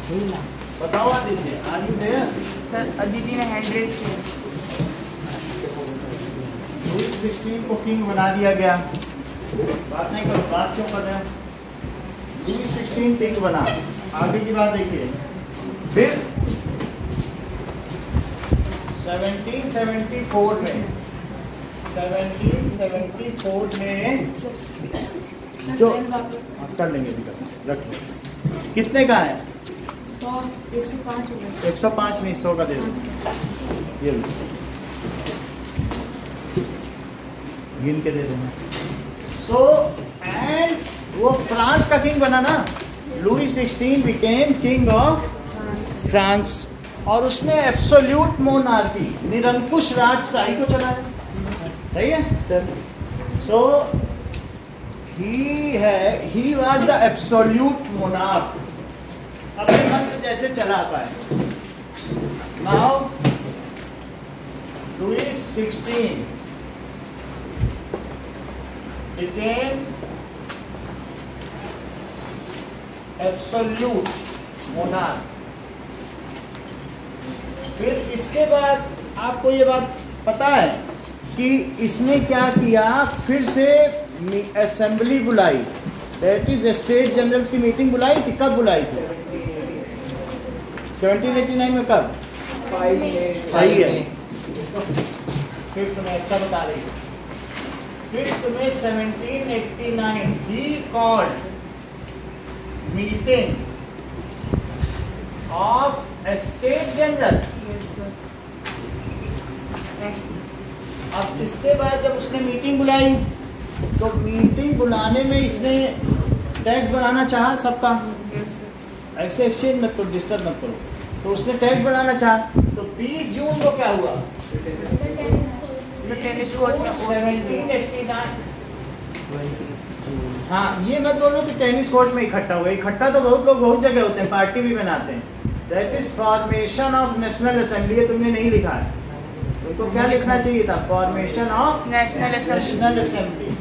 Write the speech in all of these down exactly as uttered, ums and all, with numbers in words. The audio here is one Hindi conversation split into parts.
बताओ दीजिए, आर यू देयर? सर दीदी ने हैंड रेस किया। लुईस सिक्सटीन को किंग बना दिया गया। बात नहीं करो, बात क्यों कर रहे हैं? लुईस सिक्सटीन किंग बना। आगे की बात देखिए, फिर सेवनटीन सेवेंटी फोर में सेवनटीन सेवेंटी फोर में जो कर लेंगे रखिए, कितने का है? सौ एक सौ पाँच हो गया। एक सौ पाँच नहीं, सौ का दे दो, ये लो, गिन के दे देना। सो एंड वो फ्रांस का किंग बना ना, Louis sixteen became king of France, और उसने एब्सोल्यूट मोनार्की, निरंकुश राजशाही को चलाया। सही है? So he is he was the absolute monarch, अपने मन से जैसे चला पाए। Now Louis sixteen became absolute monarch. फिर इसके बाद आपको ये बात पता है कि इसने क्या किया, फिर से असेंबली बुलाई, दैट इज स्टेट जनरल्स की मीटिंग बुलाई थी। कब बुलाई थी? सेवनटीन एटी नाइन में। कब? सही है, फिर तुम्हें अच्छा बता रही है। फिर तुम्हें seventeen eighty nine he called meeting of state general. अब इसके बाद जब उसने मीटिंग बुलाई, तो मीटिंग बुलाने में इसने टैक्स बढ़ाना चाहा सबका, ऐसे एक्सचेंज मत करो, डिस्टर्ब मत करो, तो उसने टैक्स बढ़ाना चाहा। तो बीस जून को क्या हुआ? Seventeen eighty nine. हाँ, ये मत बोलो कि टेनिस कोर्ट में इकट्ठा हुआ। इकट्ठा तो बहुत लोग बहुत जगह होते हैं, पार्टी भी बनाते हैं। That is formation of national assembly. ये तुमने नहीं लिखा है, तुमको क्या लिखना चाहिए था? Formation of national national assembly.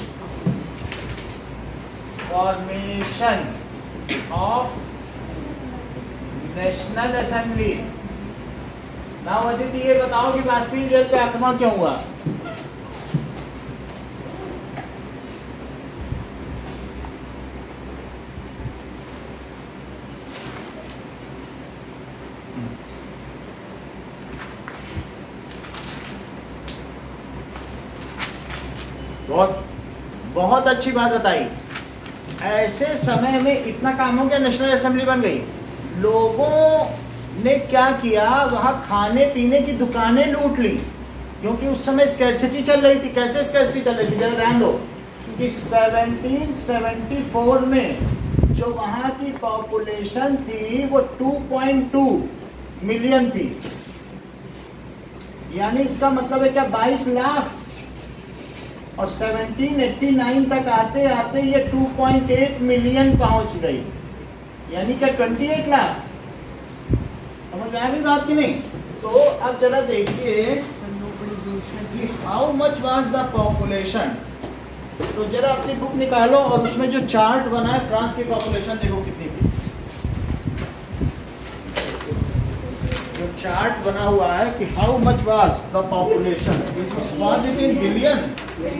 Formation of national assembly. Now Aditi, ये बताओ कि बास्तील जेल पे आक्रमण क्यों हुआ? बहुत बहुत अच्छी बात बताई। ऐसे समय में इतना काम हो गया, नेशनल असेंबली बन गई। लोगों ने क्या किया, वहां खाने पीने की दुकानें लूट ली, क्योंकि उस समय स्कैर्सिटी चल रही थी। कैसे स्कैर्सिटी चल रही थी, जरा ध्यान दो कि सेवनटीन सेवेंटी फोर में जो वहां की पॉपुलेशन थी वो टू पॉइंट टू मिलियन थी, यानी इसका मतलब है क्या, बाईस लाख। और सेवनटीन एटी नाइन तक आते आते ये टू पॉइंट एट मिलियन पहुंच गई, यानी क्या अट्ठाईस लाख। समझ में आ गई बात की नहीं? तो अब जरा देखिए कि how much was the population. तो जरा अपनी बुक निकालो और उसमें जो चार्ट बना है फ्रांस की पॉपुलेशन देखो कितनी थी। जो चार्ट बना हुआ है कि how much was the population, was it in billion?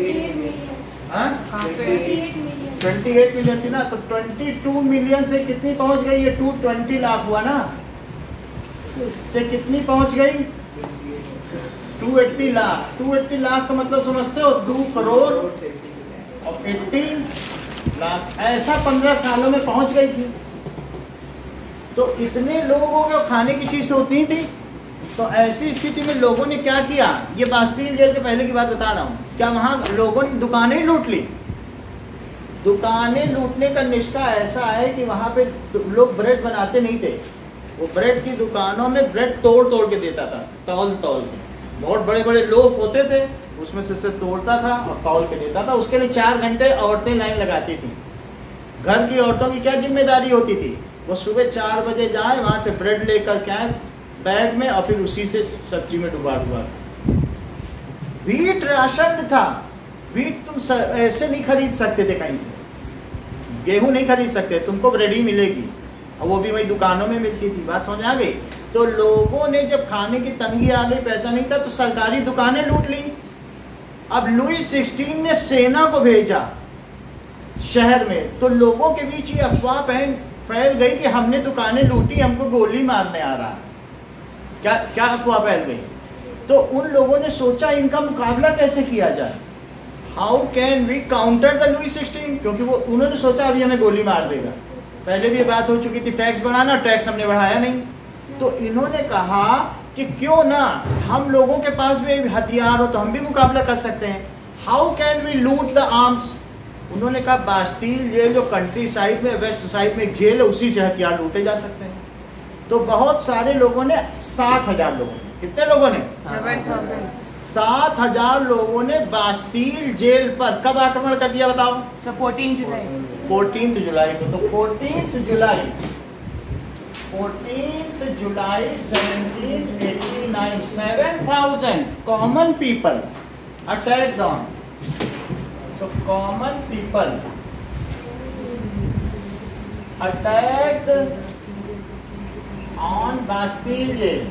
Twenty eight million थी ना, तो ट्वेंटी टू मिलियन से कितनी पहुंच गई? ये टू ट्वेंटी लाख हुआ ना, से कितनी पहुंच गई? Two eighty lakh. Two eighty lakh का मतलब समझते हो, दो करोड़ और एटीन लाख। ऐसा पंद्रह सालों में पहुंच गई थी। तो इतने लोगों को खाने की चीज होती थी। तो ऐसी स्थिति में लोगों ने क्या किया, ये बास्तील जेल के पहले की बात बता रहा हूँ, क्या वहां लोगों ने दुकानें लूट ली। दुकानें लूटने का निष्ठा ऐसा है कि वहां पे लोग ब्रेड बनाते नहीं थे, वो ब्रेड की दुकानों में ब्रेड तोड़ तोड़ के देता था, तौल तौल के। बहुत बड़े बड़े लोफ होते थे, उसमें से से तोड़ता था और तौल के देता था। उसके लिए चार घंटे औरतें लाइन लगाती थी। घर की औरतों की क्या जिम्मेदारी होती थी, वो सुबह चार बजे जाए, वहां से ब्रेड लेकर के आए बैग में और फिर उसी से सब्जी में डुबा डुबा। व्हीट राशन था, व्हीट तुम ऐसे नहीं खरीद सकते थे कहीं से, गेहूं नहीं खरीद सकते, तुमको रेडी मिलेगी। और वो भी वही दुकानों में मिलती थी। बात समझ आ गई? तो लोगों ने जब खाने की तंगी आ गई, पैसा नहीं था, तो सरकारी दुकानें लूट ली। अब लुई सिक्सटीन ने सेना को भेजा शहर में, तो लोगों के बीच ये अफवाह पहन फैल गई कि हमने दुकानें लूटी, हमको गोली मारने आ रहा। क्या क्या अफवाह फैल गई? तो उन लोगों ने सोचा इनका मुकाबला कैसे किया जाए, how can we counter the Louis sixteen, क्योंकि वो उन्होंने सोचा अभी हमें गोली मार देगा। पहले भी ये बात हो चुकी थी टैक्स बढ़ाना, टैक्स हमने बढ़ाया नहीं। तो इन्होंने कहा कि क्यों ना हम लोगों के पास भी हथियार हो तो हम भी मुकाबला कर सकते हैं। How can we loot the arms, उन्होंने कहा बास्टील जेल जो कंट्री साइड में वेस्ट साइड में एक जेल है, उसी से हथियार लूटे जा सकते हैं। तो बहुत सारे लोगों ने, सात हजार लोगों ने, कितने लोगों ने? सात हजार लोगों ने बास्टील जेल पर कब आक्रमण कर दिया बताओ? Sir fourteen July fourteen July को। तो fourteen July fourteen July seventeen eighty nine, seven thousand common people attacked on, so common people attacked on Bastille jail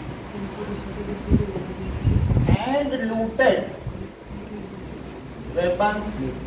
and looted weapons।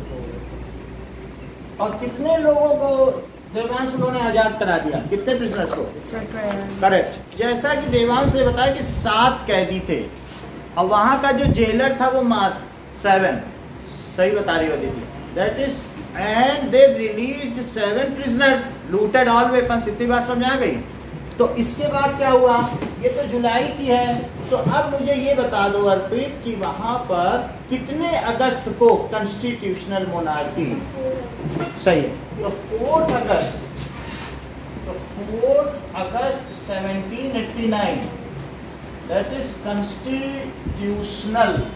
और कितने लोगों को देवांश उन्होंने आजाद करा दिया? कितने प्रिजनर्स को? करेक्ट। जैसा कि देवांश ने बताया कि सात कैदी थे और वहां का जो जेलर था वो मार सेवन, सही बता रही होती थी, that is, and they released seven prisoners, looted all weapons. इतनी बात समझ आ गई? तो इसके बाद क्या हुआ? ये तो जुलाई की है, तो अब मुझे ये बता दो अर्पित कि वहां पर कितने अगस्त को कॉन्स्टिट्यूशनल मोनार्की, सही है, तो फोर्थ अगस्त, तो fourth August seventeen eighty nine, that is constitutional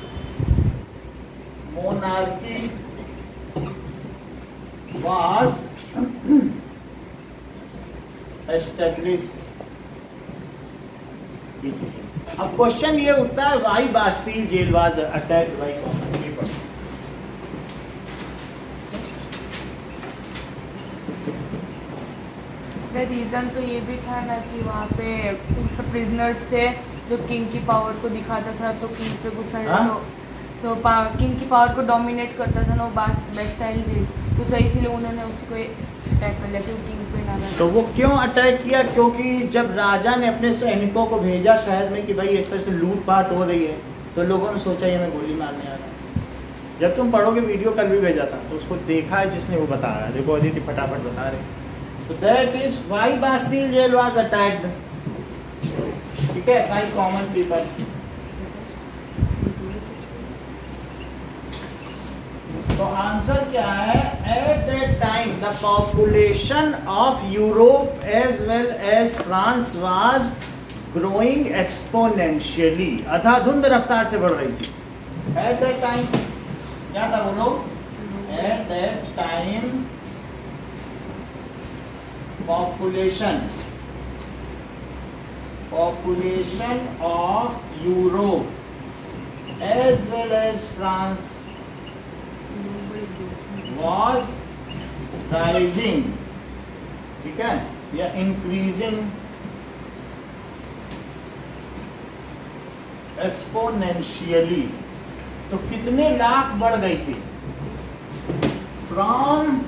monarchy was established. अब क्वेश्चन ये उठता है, why Bastille jail was attacked by common people? Sir reason तो ये भी था ना कि वहाँ पे सब प्रिजनर्स थे जो किंग की पावर को दिखाता था, तो किंग पे गुस्सा था, तो सो किंग की पावर को डोमिनेट करता था ना वो बास्टाइल जेल, तो सही इसीलिए उन्होंने उसी को अटैक कर लिया कि किंग पे ना लगा। तो वो क्यों अटैक किया? क्योंकि जब राजा ने अपने सैनिकों को भेजा शहर में कि भाई इस तरह से लूटपाट हो रही है, तो लोगों ने सोचा ये हमें गोली मारने आ रहा है। जब तुम पढ़ोगे वीडियो कल भी भेजा था, तो उसको देखा है जिसने, वो बता रहा है, देखो अदिति फटाफट बता रहे। तो that is why Bastille jail was attacked, ठीक है, बाय कॉमन पीपल। तो आंसर क्या है? At that time the population of Europe as well as France was growing exponentially, अधाधुंध रफ्तार से बढ़ रही थी। एट दैट टाइम क्या था बोलो? At that time population population of Europe as well as France was rising, ठीक है, या increasing exponentially। तो कितने लाख बढ़ गई थी? फ्रॉम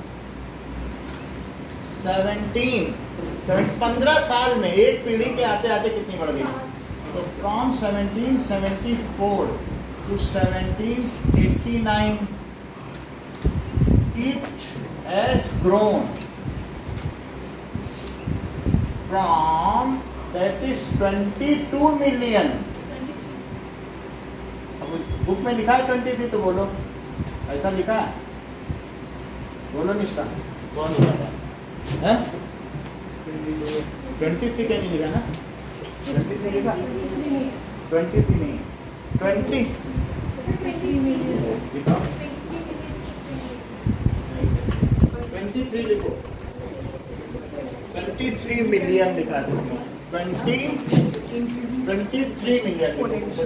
सेवनटीन, पंद्रह साल में, एक पीढ़ी के आते आते कितनी बढ़ गई? तो from seventeen seventy four to seventeen eighty nine it has grown from, that is twenty-two million। अब बुक में लिखा है ट्वेंटी थ्री, तो बोलो ऐसा लिखा है? बोलो निष्ठा, कौन लिखा है? ट्वेंटी थ्री क्या नहीं लिखा ना? ट्वेंटी थ्री लिखा? ट्वेंटी थ्री नहीं, ट्वेंटी लिखा, ट्वेंटी थ्री लिखो, ट्वेंटी थ्री मिलियन लिखा है, twenty twenty three million,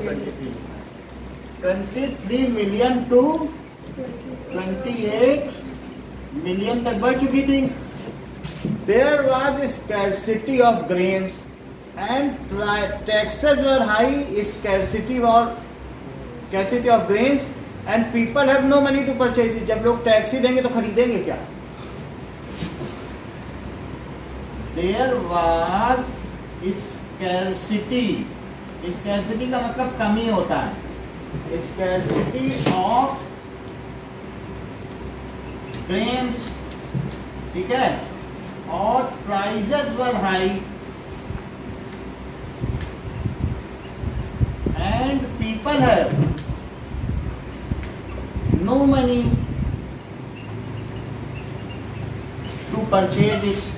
twenty three million to twenty eight million तक बढ़ चुकी थी। There was a scarcity of grains and taxes were high. Scarcity or scarcity of grains and people have no money to purchase it. जब लोग टैक्स ही देंगे तो खरीदेंगे क्या? There was scarcity. Scarcity का मतलब कमी होता है. Scarcity of grains, ठीक है, और prices were high and people have no money to purchase it.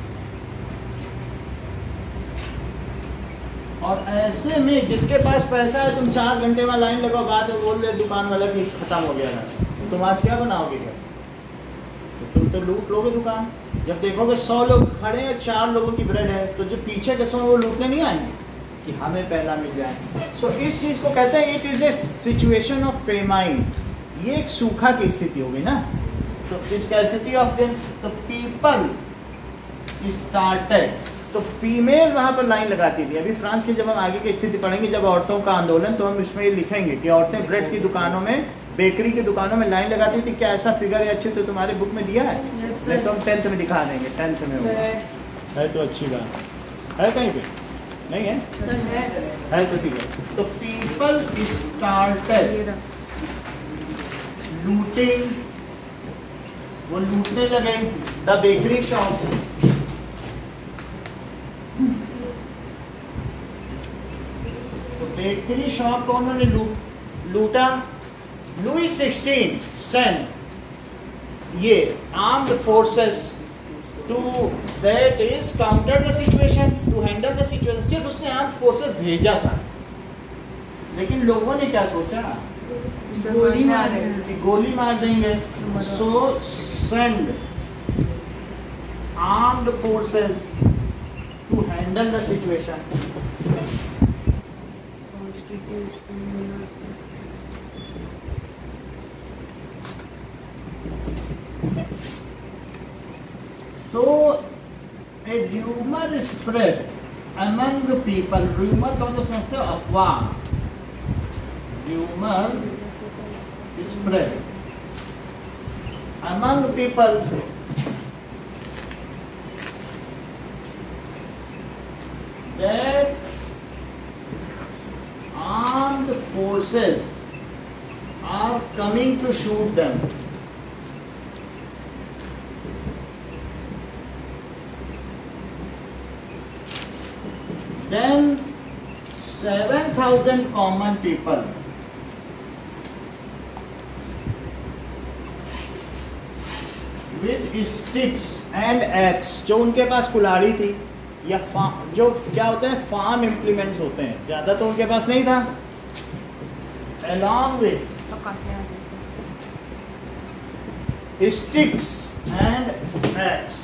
और ऐसे में जिसके पास पैसा है, तुम चार घंटे में लाइन लगाओ, बाद में बोल दे दुकान वाला कि खत्म हो गया ना, तुम आज क्या बनाओगे क्या? तो तुम तो लूट लोगे दुकान. जब देखोगे सौ लोग खड़े हैं, चार लोगों की ब्रेड है, तो जो पीछे के सौ वो लूटने नहीं आएंगे कि हमें पहला मिल जाए. सो so, इस चीज को कहते हैं it is a situation of famine. ये एक सूखा की स्थिति हो गई ना. तो स्कैर्सिटी ऑफ देम, तो पीपल स्टार्टेड, तो फीमेल वहां पर लाइन लगाती थी. अभी फ्रांस की जब हम आगे की स्थिति पढ़ेंगे, जब औरतों का आंदोलन, तो हम इसमें ये लिखेंगे कि औरतें ब्रेड की दुकानों में, बेकरी की दुकानों में लाइन लगाती थी. क्या ऐसा फिगर है अच्छे तो तुम्हारे बुक में दिया है? yes, नहीं तो हम टेंथ में दिखा देंगे. टेंथ में होगा. है तो अच्छी बात है. कहीं पे नहीं है? है, है तो ठीक है. तो पीपल स्टार्टेड लूटिंग, वो लूटने लगे the bakery shop. Bakery shop को उन्होंने लू, लूटा. लुई सिक्सटीन सेंट ये armed forces to that is counter the situation, to handle the situation. सिर्फ उसने आर्म्ड फोर्सेस भेजा था, लेकिन लोगों ने क्या सोचा? गोली मार देंगे, गोली मार देंगे. So send armed forces to handle the situation. So a rumor spread among the people. Rumor का मतलब समझते हो? अफवाह. Rumor spread among the people that armed forces are coming to shoot them. Then seven thousand common people with sticks and axe, जो उनके पास कुल्हाड़ी थी या जो क्या होते हैं फार्म इम्प्लीमेंट्स होते हैं, ज्यादा तो उनके पास नहीं था. along with sticks and axe.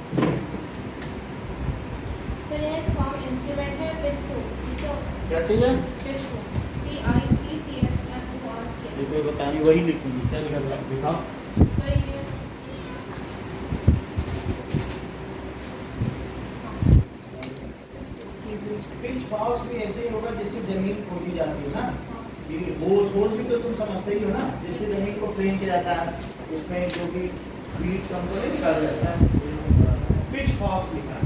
क्या चीज है? देखो बताइए, वही लिखूंगी. क्या लिखा था? दिखाओ. पिच बॉक्स भी ऐसे ही होगा जैसे जमीन खोदी जाती है ना. ये होज होज भी तो तुम समझते ही हो ना, जैसे जमीन को प्लेन किया जाता है, उसमें जो भी बीट्स हमको नहीं निकाला जाता है. पिच बॉक्स लिखा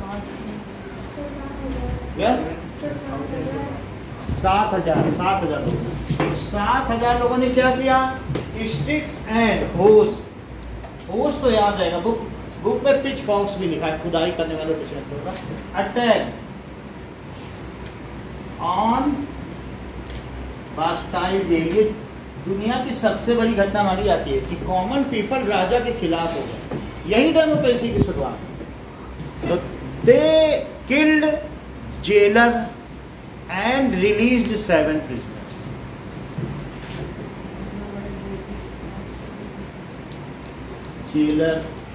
क्या? सात हजार सात हजार लोग. सात हजार लोगों ने क्या किया? स्टिक्स एंड होज. होज तो याद रहेगा, बुक बुक में पिच फॉक्स भी लिखा है, खुदाई करने वालों के शब्द होगा. Attack on Bastille day. ये दुनिया की सबसे बड़ी घटना मानी जाती है कि कॉमन पीपल राजा के खिलाफ हो गए. यही डेमोक्रेसी की शुरुआत. तो they killed jailer and released seven prisoners. Jailer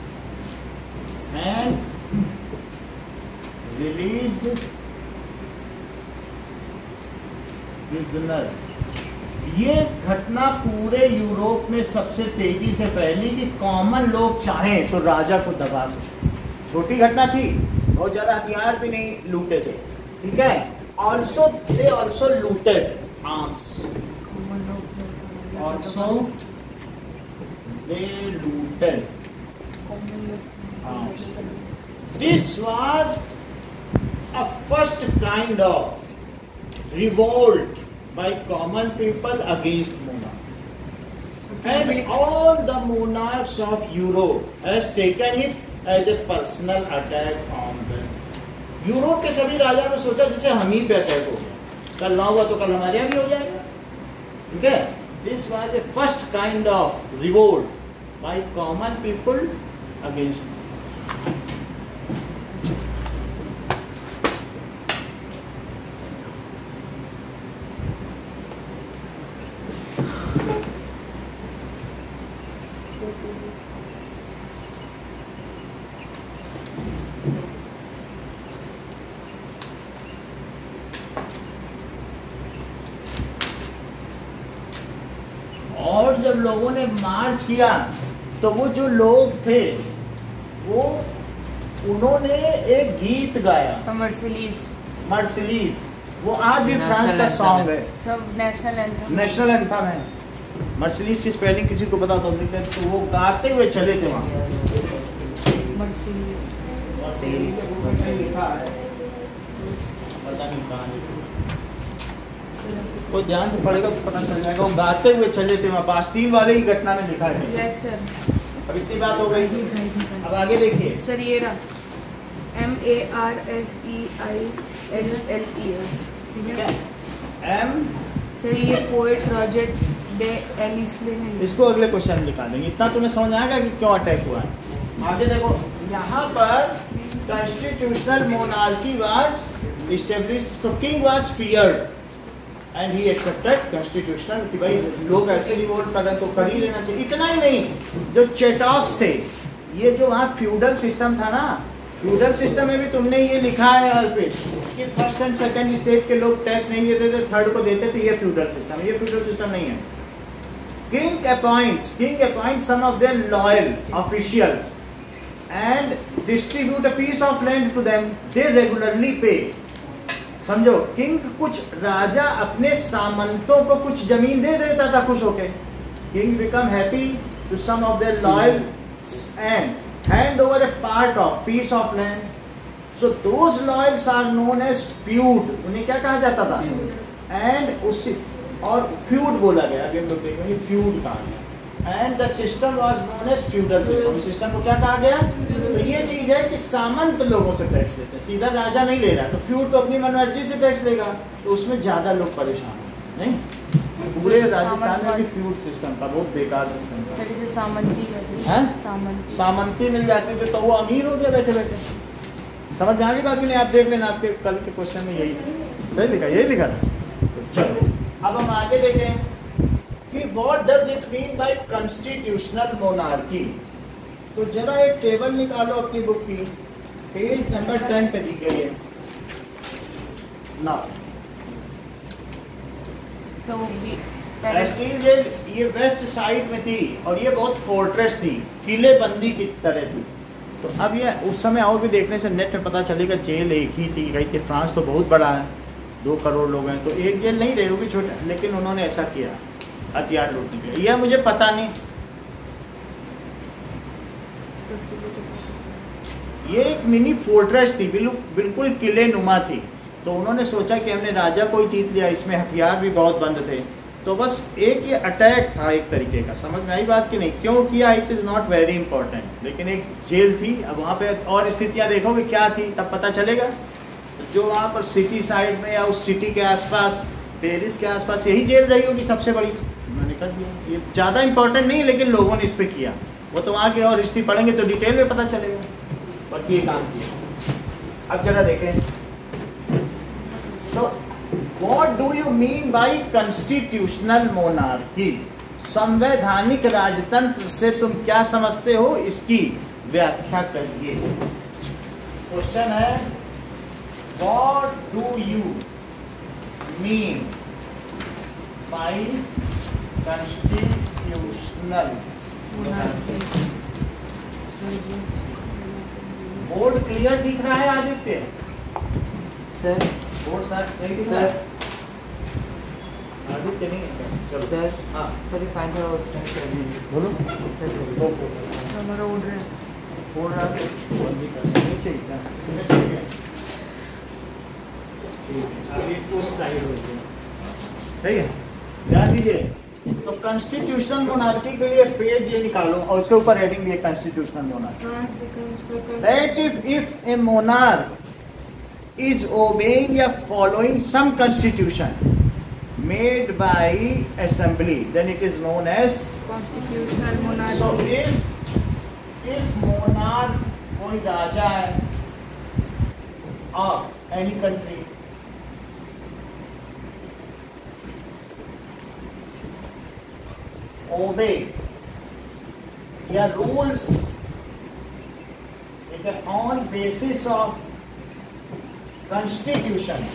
and released prisoners. ये घटना पूरे यूरोप में सबसे तेजी से फैली कि कॉमन लोग चाहें तो राजा को दबा सके, छोटी घटना थी, बहुत ज्यादा हथियार भी नहीं लूटे थे, ठीक है। Also they also looted arms, also they looted arms. This was a first kind of revolt by common people against monarch, and all the monarchs of Europe has taken it as a personal attack on them. Europe के सभी राजा ने सोचा जैसे हम ही पे अटैक हो गया, कल ना हुआ तो कल हमारे यहाँ भी हो जाएगा, ठीक है। This was a first kind of revolt by common people against. और जब लोगों ने मार्च किया तो वो जो लोग थे वो उन्होंने एक गीत गाया, मर्सिलीज मर्सिलीज, वो आज भी फ्रांस का सॉन्ग है, सब नेशनल एंथम, नेशनल एंथम है। मर्सिलीज की स्पेलिंग किसी को पता तो लिखते हैं, तो वो गाते हुए चले थे वहाँ। मर्सिलीज लिखा है, पता नहीं कहाँ लिखा, कोई ध्यान से पढ़ेगा तो पता चल जाएगा। वो गाते हुए चले थे वहाँ, बास्टील वाले ही घटना में लिखा है। Yes sir. अब इतनी बात हो गई, अब आगे देखिए। सर ये रहा, M A R S E I L L E S, ठीक है। एम सर ये पोएट रॉजर डे एलिसले ने, इसको अगले क्वेश्चन में लिखा देंगे। इतना तुम्हें समझ आएगा कि क्यों अटैक हुआ है। आगे देखो, यहाँ पर constitutional monarchy was established, so king was feared and he accepted constitutional, कि भाई लोग ऐसे रिवोल्ट कर रहे तो कर ही लेना चाहिए। इतना ही नहीं, जो चेटॉक्स थे, ये जो वहाँ फ्यूडल सिस्टम था ना, फ्यूडल सिस्टम में भी तुमने ये लिखा है हर पे कि फर्स्ट एंड सेकंड स्टेट के लोग टैक्स नहीं देते थे, थर्ड को देते थे। ये फ्यूडल सिस्टम, ये फ्यूडल सिस्टम नहीं है। King appoints king appoints some of their loyal officials and distribute a piece of land to them, they regularly pay. समझो, किंग कुछ राजा अपने सामंतों को कुछ जमीन दे देता था खुश होके। King become happy to some of their loyal and hand over a part of piece of land, so those loyals are known as feud. उन्हें क्या कहा जाता था? एंड उससे और फ्यूड बोला गया, अभी हम लोग देखेंगे फ्यूड कहा गया। And the system was known as feudal system. System को क्या कहा गया? तो ये चीज है कि सामंत लोगों से टैक्स लेते हैं, सीधा राजा नहीं ले रहा, तो फ्यूड तो अपनी मनमर्जी से टैक्स लेगा, तो उसमें ज्यादा लोग परेशान हैं। नहीं, पूरे राजस्थान में भी फ्यूड सिस्टम था, बहुत बेकार सिस्टम था। सर इसे सामंती कहते हैं। सामंती सामंती मिल जाती थी तो वो अमीर हो गया बैठे बैठे। समझ में आ गई बात भी नहीं? आप देख लेना, आपके कल के क्वेश्चन में यही सही लिखा, यही लिखा था। चलो अब हम आगे देखें कि what does it mean by constitutional monarchy. तो जरा एक टेबल निकालो अपनी बुक की, पेज नंबर टेन पे दी गई है ना। So we एस्टील जेल ये वेस्ट साइड में थी और ये बहुत फोर्ट्रेस थी, किले बंदी की तरह थी। तो अब ये उस समय और भी देखने से नेट में पता चलेगा जेल एक ही थी। कहीं थी फ्रांस तो बहुत बड़ा है, दो करोड़ लोग हैं, तो एक जेल नहीं रही होगी छोटा, लेकिन उन्होंने ऐसा किया हथियार लूटने के लिए। यह मुझे पता नहीं, ये एक मिनी फोर्ट्रेस थी, बिल्कुल किले नुमा थी। तो उन्होंने सोचा कि हमने राजा को ही जीत लिया, इसमें हथियार भी बहुत बंद थे, तो बस एक ये अटैक था एक तरीके का। समझ में आई बात कि नहीं? क्यों किया it is not very important, लेकिन एक जेल थी। अब वहाँ पे और स्थितियाँ देखोगे क्या थी तब पता चलेगा। जो वहाँ पर सिटी साइड में या उस सिटी के आसपास, पेरिस के आसपास यही जेल रही होगी सबसे बड़ी, उन्होंने कर दिया। ये ज़्यादा इंपॉर्टेंट नहीं, लेकिन लोगों ने इस पर किया। वो तो वहाँ की और हिस्ट्री पढ़ेंगे तो डिटेल में पता चलेगा, बट ये काम किया। अब जरा देखें तो What do you mean by constitutional monarchy? संवैधानिक राजतंत्र से तुम क्या समझते हो, इसकी व्याख्या करिए। क्वेश्चन है What do you mean by constitutional monarchy? Board clear दिख रहा है आदित्य? सर बोर्ड सही दिख रहा सर है? आदित्य नहीं है चलो सर हाँ सर फाइन थोड़ा उस साइड कर दीजिए बोलो सर वो बोलो हमारा उड़ रहा है। बोल रहा है बंदी करना नहीं चाहिए क्या? ठीक है ठीक है अभी उस साइड हो गया ठीक है ध्यान दीजिए। तो कॉन्स्टिट्यूशनल मोनार्की के लिए पेज ये निकालो और उसके ऊपर हेडिंग भी है constitutional monarchy. That if if a monarch is obeying या following some constitution made by assembly then it is known as constitutional so monarchy. if if monarch कोई राजा है of any country obey या rules on basis of constitution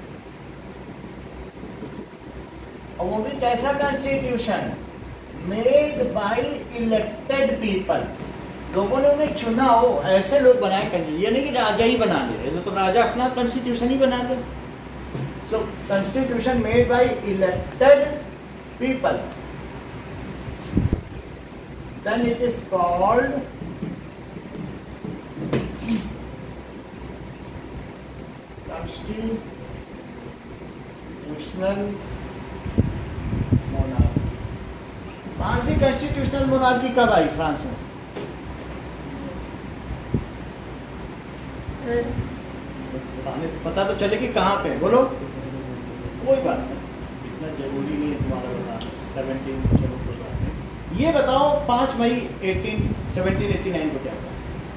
और वो भी कैसा constitution made by elected people लोगों ने उन्हें चुना हो ऐसे लोग बनाए करेंगे ये नहीं कि राजा ही बना दे ऐसे तो राजा अपना कॉन्स्टिट्यूशन ही बना दे। So constitution made by elected people then it is called constitutional monarchy. फ्रांसी कॉन्स्टिट्यूशनल मोनार्की कब आई फ्रांस में? पता तो चले कि कहाँ पे बोलो कोई बात नहीं इतना जरूरी नहीं तुम्हारा बताना सेवनटीन चलो कोई बात नहीं। ये बताओ पाँच मई एटीन सेवनटीन एटी नाइन को क्या हुआ?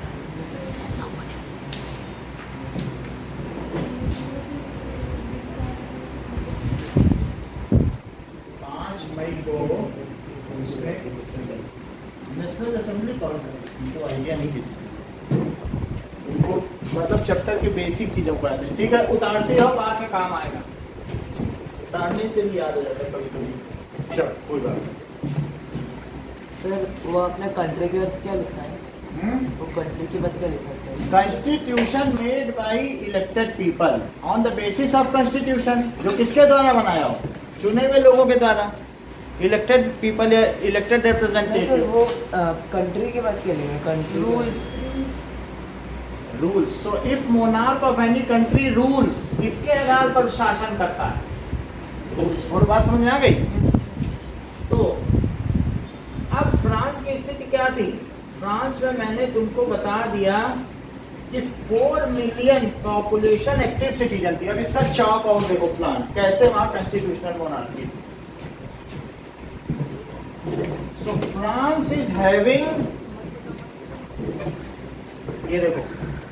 मई को उसने नेशनल असेंबली कॉल उनको आइडिया नहीं किसी चीज से उनको मतलब चैप्टर की बेसिक चीजों को आते हैं ठीक है उतारते हो बाद में काम आएगा उतारने से भी याद हो जाता है कभी कभी। चल कोई बात नहीं सर वो आपने कंट्री के बाद क्या लिखा है वो कंट्री के बाद क्या लिखा है sir? Constitution made by elected people on the basis of constitution जो किसके द्वारा बनाया हो चुने हुए लोगों के द्वारा इलेक्टेड पीपल या इलेक्टेड सर रिप्रेजेंटेटिव। वो कंट्री के बाद क्या लिखा है? Country rules rules so if monarch of any country rules किसके आधार पर शासन करता है और बात समझ में आ गई। तो अब फ्रांस की स्थिति क्या थी? फ्रांस में मैंने तुमको बता दिया कि four million population active citizen थी। अब इसका चौक और देखो प्लान कैसे वहां constitutional monarchy. So France is having ये देखो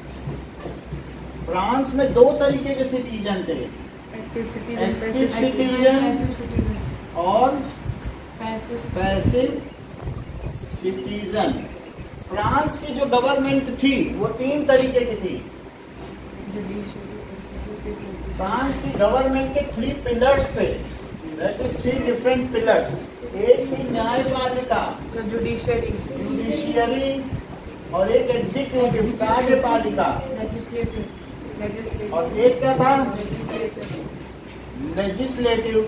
फ्रांस में दो तरीके के सिटीजन थे active citizen active citizen passive citizen और पैसिव पैसिव सिटीजन। फ्रांस की जो गवर्नमेंट थी वो तीन तरीके की थी। जुडिशियरी फ्रांस की गवर्नमेंट के थ्री पिलर्स थे that is three different pillars. एक थी न्यायपालिका जुडिशियरी जुडिशियरी और एक एग्जीक्यूटिव कार्यपालिका लेजिस्लेटिव लेजिस्लेटिव और एक क्या था लेजिस्लेचर लेजिस्लेटिव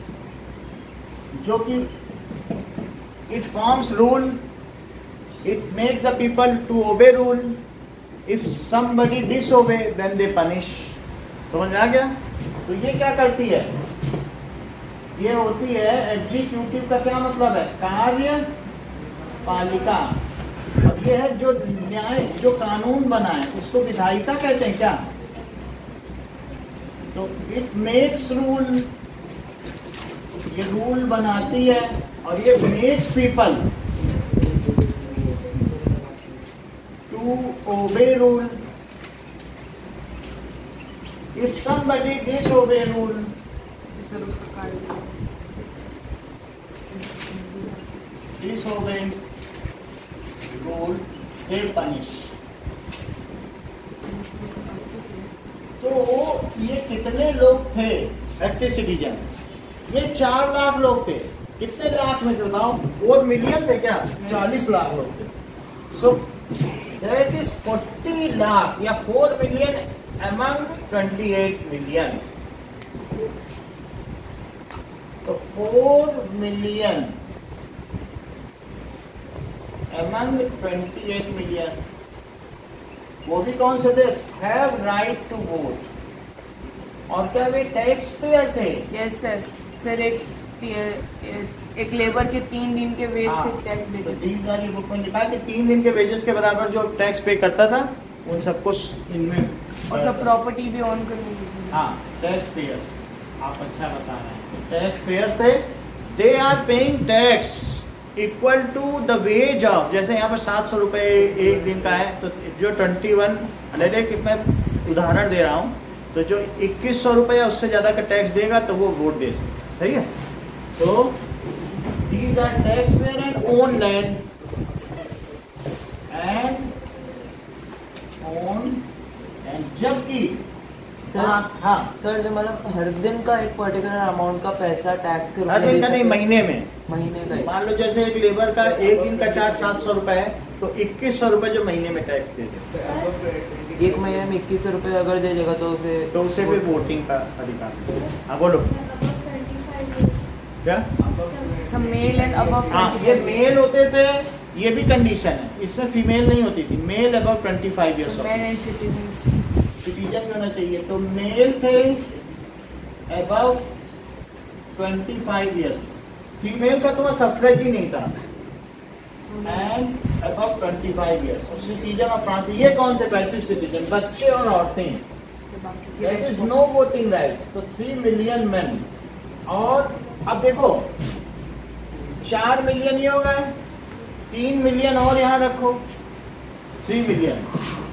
जो कि it forms rule it makes the people to obey rule if somebody disobey then they punish। समझ में आ गया? तो ये क्या करती है? ये होती है एग्जीक्यूटिव का क्या मतलब है? कार्य पालिका। अब ये है जो न्याय जो कानून बना है उसको विधायिका कहते हैं क्या? तो इट मेक्स रूल ये रूल बनाती है और ये makes people to obey rule if somebody disobey rule disobey rule they punish। तो ये कितने लोग थे एक्टिव सिटीजन? ये चार लाख लोग थे। कितने लाख में से बताओ? फोर मिलियन थे क्या? चालीस लाख लोग थे। So that is forty lakh या four million among twenty eight million. तो four million among twenty eight million, वो भी कौन से थे? Have right to vote. और क्या वे टैक्स पेयर थे? Yes sir. सर एक एक लेबर के तीन दिन के वेज हाँ, के टैक्स देते थे। तीन साल बुक में लिखा कि तीन दिन के वेजेस के बराबर जो टैक्स पे करता था उन सबको इनमें और सब प्रॉपर्टी भी ऑन करनी थी। हाँ, टैक्स पेयर्स। आप अच्छा बता रहे हैं, टैक्स पेयर्स थे। They are paying tax equal to the wage of, जैसे यहाँ पर सात सौ रुपये एक दिन का है, तो जो ट्वेंटी वन अलग मैं उदाहरण दे रहा हूँ, तो जो इक्कीस सौ रुपये उससे ज़्यादा का टैक्स देगा तो वो वोट दे सकता। सही है। तो these are taxpayer and own land and own and जबकि सर हाँ, हाँ सर जो मतलब हर दिन का एक पर्टिकुलर अमाउंट का पैसा टैक्स के रूप हर में दिन दे का नहीं, सकते हैं? महीने में। महीने का ही। मान लो जैसे एक लेबर का एक दिन का चार्ज सात सौ रुपए है, तो इक्कीस सौ रुपए जो महीने में टैक्स दे दे, एक महीने में इक्कीस सौ रुपये अगर दे देगा तो उसे तो उसे भी वोटिंग का अधिकार है। हाँ बोलो क्या? सब मेल एंड अबव हाँ, ये मेल होते थे, ये भी कंडीशन है, इसमें फीमेल नहीं होती थी। Male about twenty five years of man and citizens citizen होना चाहिए। तो मेल थे about twenty five years, female का तो सफरेज ही नहीं था, and about twenty five years citizen of France. ये कौन थे? पैसिव सिटीजन, बच्चे और औरतें। There is no voting rights. तो थ्री मिलियन मैन। और अब देखो चार मिलियन ये हो गए, तीन मिलियन और यहाँ रखो, three million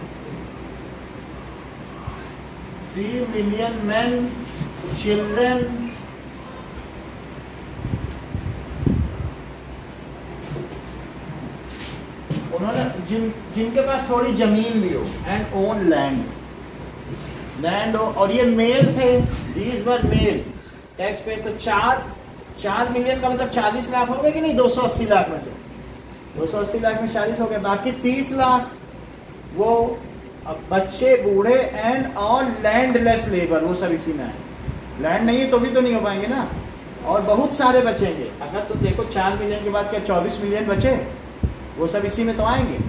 three million man, children, उन्होंने जिन जिनके पास थोड़ी जमीन भी हो, एंड ओन लैंड लैंड हो, और ये मेल थे, दीज वर मेल टैक्स पे। तो चार चार मिलियन का मतलब चालीस लाख हो गए कि नहीं? दो सौ अस्सी लाख में से दो सौ अस्सी लाख में चालीस हो गए, बाकी तीस लाख वो अब बच्चे, बूढ़े एंड ऑल लैंडलेस लेबर, वो सब इसी में है। लैंड नहीं है तो भी तो नहीं हो पाएंगे ना, और बहुत सारे बचेंगे। अगर तो देखो चार मिलियन के बाद क्या चौबीस मिलियन बचे, वो सब इसी में तो आएंगे।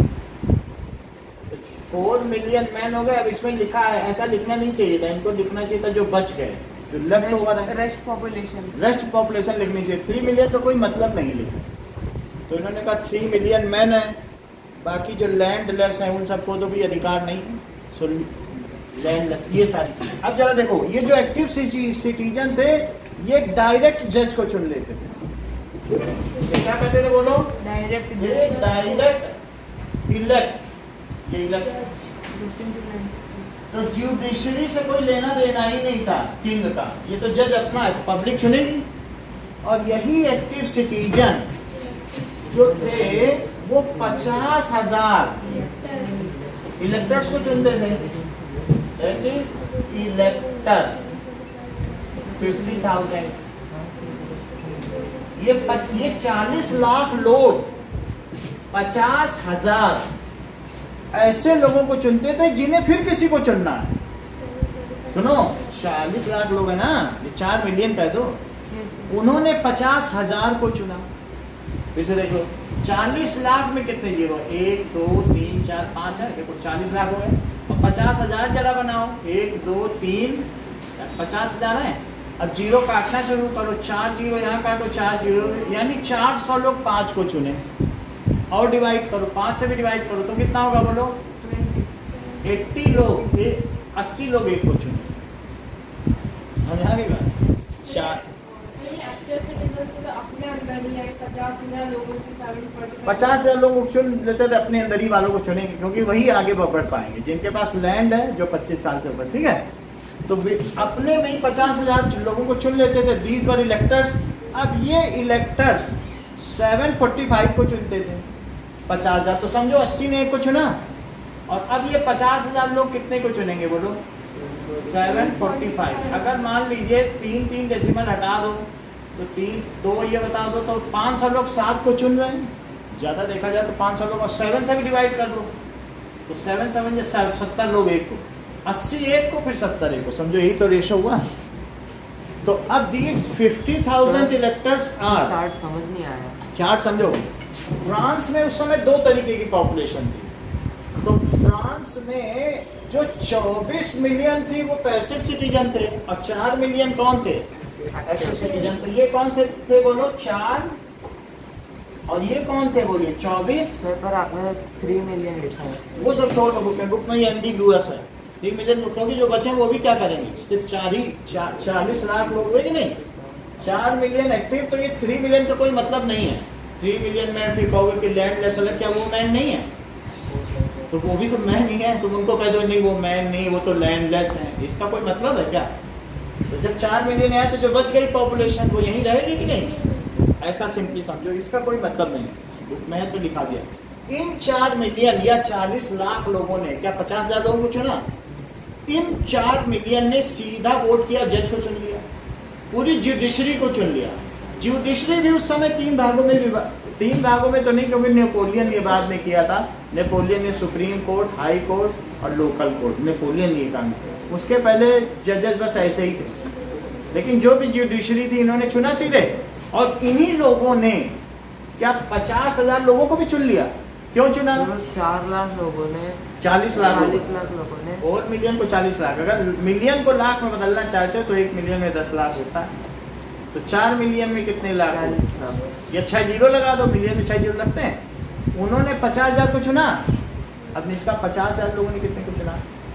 फोर मिलियन मैन हो गए। अब इसमें लिखा है, ऐसा लिखना नहीं चाहिए था, इनको लिखना चाहिए था जो बच गए, जो लेफ्ट ओवर है, रेस्ट पॉपुलेशन रेस्ट पॉपुलेशन लिखनी चाहिए। थ्री मिलियन तो कोई मतलब नहीं लिखा, तो इन्होंने कहा थ्री मिलियन मैन है, बाकी जो लैंडलेस है उन सबको तो भी अधिकार नहीं है, सो लैंडलेस, ये सारी चीजें। अब जरा देखो, ये जो एक्टिव सिटीजन थे ये डायरेक्ट जज को चुन लेते थे। ये क्या कहते थे बोलो? डायरेक्ट ये जज डायरेक्ट इलेक्ट, ये इलेक्ट। तो ज्यूडिशरी से कोई लेना देना ही नहीं था किंग का, ये तो जज अपना है, पब्लिक चुनेगी। और यही एक्टिव सिटीजन जो थे वो पचास हजार इलेक्टर्स को चुनते थे। That is electors fifty thousand. ये पच, ये चालीस लाख लोग पचास हजार ऐसे लोगों को चुनते थे जिन्हें फिर किसी को चुनना है। सुनो, चालीस लाख लोग है ना, ये चार मिलियन कह दो, उन्होंने पचास हजार को चुना। फिर से देखो, चालीस लाख में कितने जीरो? एक दो तीन चार पाँच है, देखो चालीस लाख हो गए। और पचास हजार जरा बनाओ, एक दो तीन, पचास हजार है। अब जीरो काटना शुरू करो, चार जीरो यहाँ काटो, चार जीरो, यानी चार सौ लोग पाँच को चुने, और डिवाइड करो, पाँच से भी डिवाइड करो तो कितना होगा बोलो? अस्सी लोग, अस्सी लोग एक को चुने। समझ आ गई बात? चार पचास हजार लोग चुन लेते थे, अपने अंदर ही वालों को चुनेंगे, क्योंकि वही आगे बढ़ पाएंगे जिनके पास लैंड है, जो पच्चीस साल से ऊपर। ठीक है, तो अपने में ही पचास हजार लोगों को चुन लेते थे, दीज वर इलेक्टर्स। अब ये इलेक्टर्स सेवन फोर्टी फाइव को चुनते थे, पचास हजार, तो समझो अस्सी ने एक को चुना, और अब ये पचास हजार लोग कितने को चुनेंगे बोलो? Seven forty five. अगर मान लीजिए तीन तीन डेसिमल हटा दो, तो तीन दो ये बता दो, तो पाँच सौ लोग सात को चुन रहे हैं, ज़्यादा देखा जाए तो पाँच सौ लोग, और सेवन से भी डिवाइड कर दो, तो सेवन सेवन सत्तर लोग एक को, अस्सी एक को, फिर सत्तर एक को, समझो यही तो रेशो हुआ। तो अब these fifty thousand electors are, chart समझ नहीं आया। चार्ट समझो, फ्रांस में उस समय दो तरीके की पॉपुलेशन थी। तो फ्रांस में जो चौबीस मिलियन थी वो पैसिव सिटीजन थे, और चार मिलियन कौन थे? Active citizen. तो ये कौन से थे बोलो? चार, और ये कौन थे बोलिए? चौबीस। पर आपने थ्री मिलियन लिखा है। वो सब छोड़ दो, बुक में बुक में एम्बिगुअस है। थ्री मिलियन, क्योंकि जो बचे वो भी क्या करेंगे? सिर्फ चार ही, चालीस लाख लोग हुए कि नहीं? चार मिलियन एक्टिव, तो ये थ्री मिलियन का कोई मतलब नहीं है। थ्री मिलियन में फिर कहोगे कि लैंडलेस अलग, क्या वो मैन नहीं है? तो वो भी तो मैन ही है, तुम उनको कह दो नहीं वो मैन नहीं, वो तो लैंडलेस है, इसका कोई मतलब है क्या? तो जब चार मिलियन आया तो जो बच गई पॉपुलेशन वो यहीं रहेगी कि नहीं? ऐसा सिंपली समझो, इसका कोई मतलब नहीं है। बुक में तो लिखा दिया इन चार मिलियन या चालीस लाख लोगों ने क्या पचास हजार लोगों को चुना? इन चार मिलियन ने सीधा वोट किया, जज को चुन लिया, पूरी जुडिशरी को चुन लिया। जुडिशरी भी उस समय तीन भागों में विभा तीन भागों में तो नहीं, क्योंकि नेपोलियन ये बाद में किया था। नेपोलियन ने सुप्रीम कोर्ट, हाई कोर्ट और लोकल कोर्ट, नेपोलियन ये काम किया। उसके पहले जजेस बस ऐसे ही थे, लेकिन जो भी जुडिशरी थी इन्होंने चुना सीधे। और इन्हीं लोगों ने क्या पचास हजार लोगों को भी चुन लिया। क्यों चुना? चार लाख लोगों ने, चालीस लाख चालीस लाख लोगों ने, और मिलियन को चालीस लाख। अगर मिलियन को लाख में बदलना चाहते हो तो एक मिलियन में दस लाख होता है, तो चार मिलियन में कितने लाख? चालीस लाख। या छह जीरो लगा दो, मिलियन में छह जीरो लगते हैं। उन्होंने पचास हजार को चुना, अब इसका पचास हजार लोगों ने कितने को चुना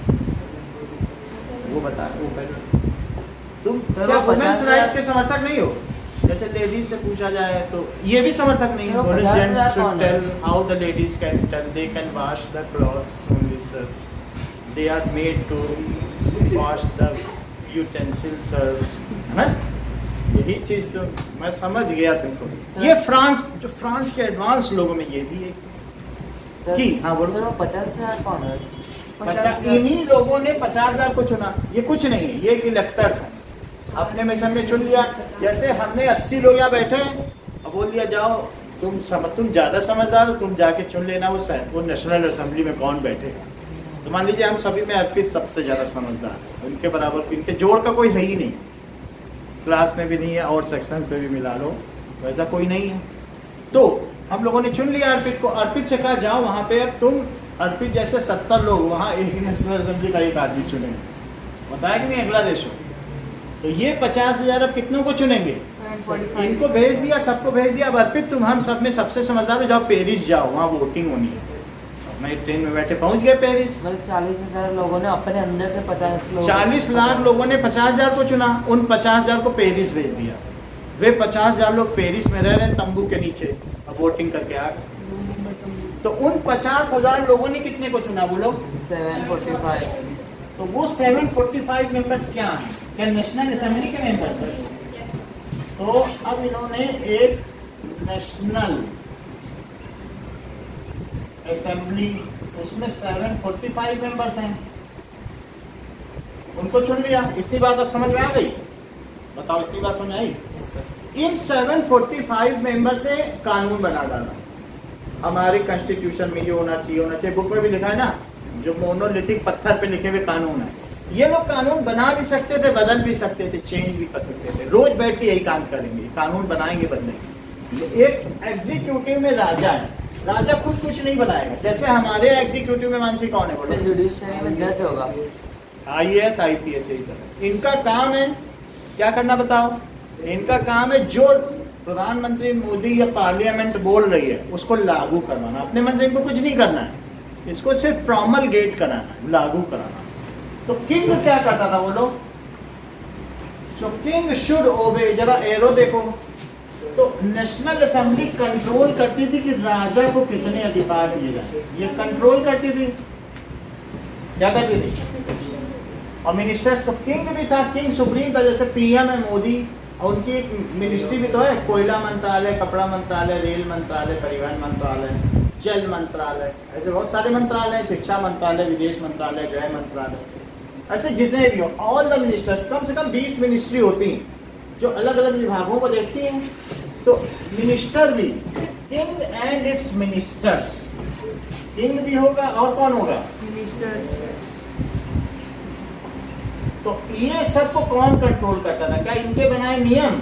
वो बता। वो पहले तुम क्या वुमेन्स राइट के समर्थक नहीं हो? जैसे लेडीज से पूछा जाए तो ये भी समर्थक नहीं है। Gents should tell how the ladies can tell they can wash the clothes only sir, they are made to wash the utensils sir, है ना? यही चीज तो मैं समझ गया तुमको। ये फ्रांस, जो फ्रांस के एडवांस लोगों में ये भी है कि हाँ बोलो। सर वो पचास हजार कौन है? पचास इन्हीं लोगों ने पचास हजार को चुना। ये कुछ नहीं है, ये इलेक्टर्स हैं, अपने में से हमने चुन लिया। जैसे हमने अस्सी लोग यहाँ बैठे हैं और बोल दिया जाओ तुम समझ तुम ज्यादा समझदार हो, तुम जाके चुन लेना वो वो नेशनल असेंबली में कौन बैठेगा। तो मान लीजिए हम सभी में अर्पित सबसे ज्यादा समझदार है, उनके बराबर इनके जोड़ का कोई है ही नहीं, क्लास में भी नहीं है और सेक्शन में भी मिला लो वैसा कोई नहीं है। तो हम लोगों ने चुन लिया अर्पित को। अर्पित से कहा जाओ वहाँ पे, अब तुम अर्पित जैसे सत्तर लोग वहाँ एक नेशनल असेंबली का एक आदमी चुनेंगे, बताया कि नहीं अगला देश हो। तो ये पचास हजार अब कितनों को चुनेंगे? इनको भेज दिया, सबको भेज दिया। अब अर्पित तुम हम सब में सबसे समझदार हो, जाओ पेरिस जाओ, वहाँ वोटिंग होनी है। मैं ट्रेन में बैठे पहुंच गए पेरिस। मतलब चालीस हजार लोगों ने अपने अंदर से पचास लोग चालीस लाख लोगों ने पचास हजार को चुना, उन पचास हजार को पेरिस भेज दिया। वे पचास हजार लोग पेरिस में रह रहे हैं तंबू के नीचे, अब वोटिंग करके आ गए। तो उन पचास हजार लोगों ने कितने को चुना बोलो? Seven forty five. तो वो सेवन फोर्टी फाइव मेंबर्स क्या हैं? क्या नेशनल असेंबली के मेंबर्स हैं? तो अब इन्होंने एक नेशनल असेंबली, उसमें सेवन फोर्टी फाइव मेंबर्स हैं, उनको चुन लिया। इतनी बात अब समझ में आ गई? बताओ इतनी बात समझ आई? इन सेवन फोर्टी फाइव मेंबर्स ने कानून बना डाला, हमारे कॉन्स्टिट्यूशन में ये होना चाहिए होना चाहिए। बुक में भी लिखा है ना, जो मोनोलिथिक पत्थर पे लिखे हुए कानून है। ये लोग कानून बना भी सकते थे, बदल भी सकते थे, चेंज भी कर सकते थे। रोज बैठ के यही काम करेंगे, कानून बनाएंगे, बदलेंगे। एक एग्जीक्यूटिव में राजा है, राजा खुद कुछ नहीं बनाएगा। जैसे हमारे एग्जीक्यूटिव में मानसी कौन है बोलो? जुडिशरी में जज होगा, I A S I P S, यही सब इनका काम है। क्या करना बताओ? इनका काम है जो प्रधानमंत्री मोदी या पार्लियामेंट बोल रही है उसको लागू करवाना। अपने मन से इनको कुछ नहीं करना है, इसको सिर्फ प्रोमलगेट कराना, लागू कराना। तो किंग क्या करता था बोलो? सो किंग शुड ओबे। जरा एरो देखो, तो नेशनल असेंबली कंट्रोल करती थी कि राजा को कितने अधिकार दिए जाए, ये कंट्रोल करती थी। क्या करती थी? और मिनिस्टर्स, तो किंग भी था, किंग सुप्रीम था। जैसे पीएम है मोदी, और उनकी मिनिस्ट्री भी तो है, कोयला मंत्रालय, कपड़ा मंत्रालय, रेल मंत्रालय, परिवहन मंत्रालय, जल मंत्रालय, ऐसे बहुत सारे मंत्रालय, शिक्षा मंत्रालय, विदेश मंत्रालय, गृह मंत्रालय, ऐसे जितने भी हो, ऑल द मिनिस्टर्स, कम से कम बीस मिनिस्ट्री होती हैं जो अलग अलग विभागों को देखती हैं। तो मिनिस्टर भी, king and its ministers, king भी होगा और कौन होगा? मिनिस्टर्स। तो ये सबको कौन कंट्रोल करता था? क्या इनके बनाए नियम?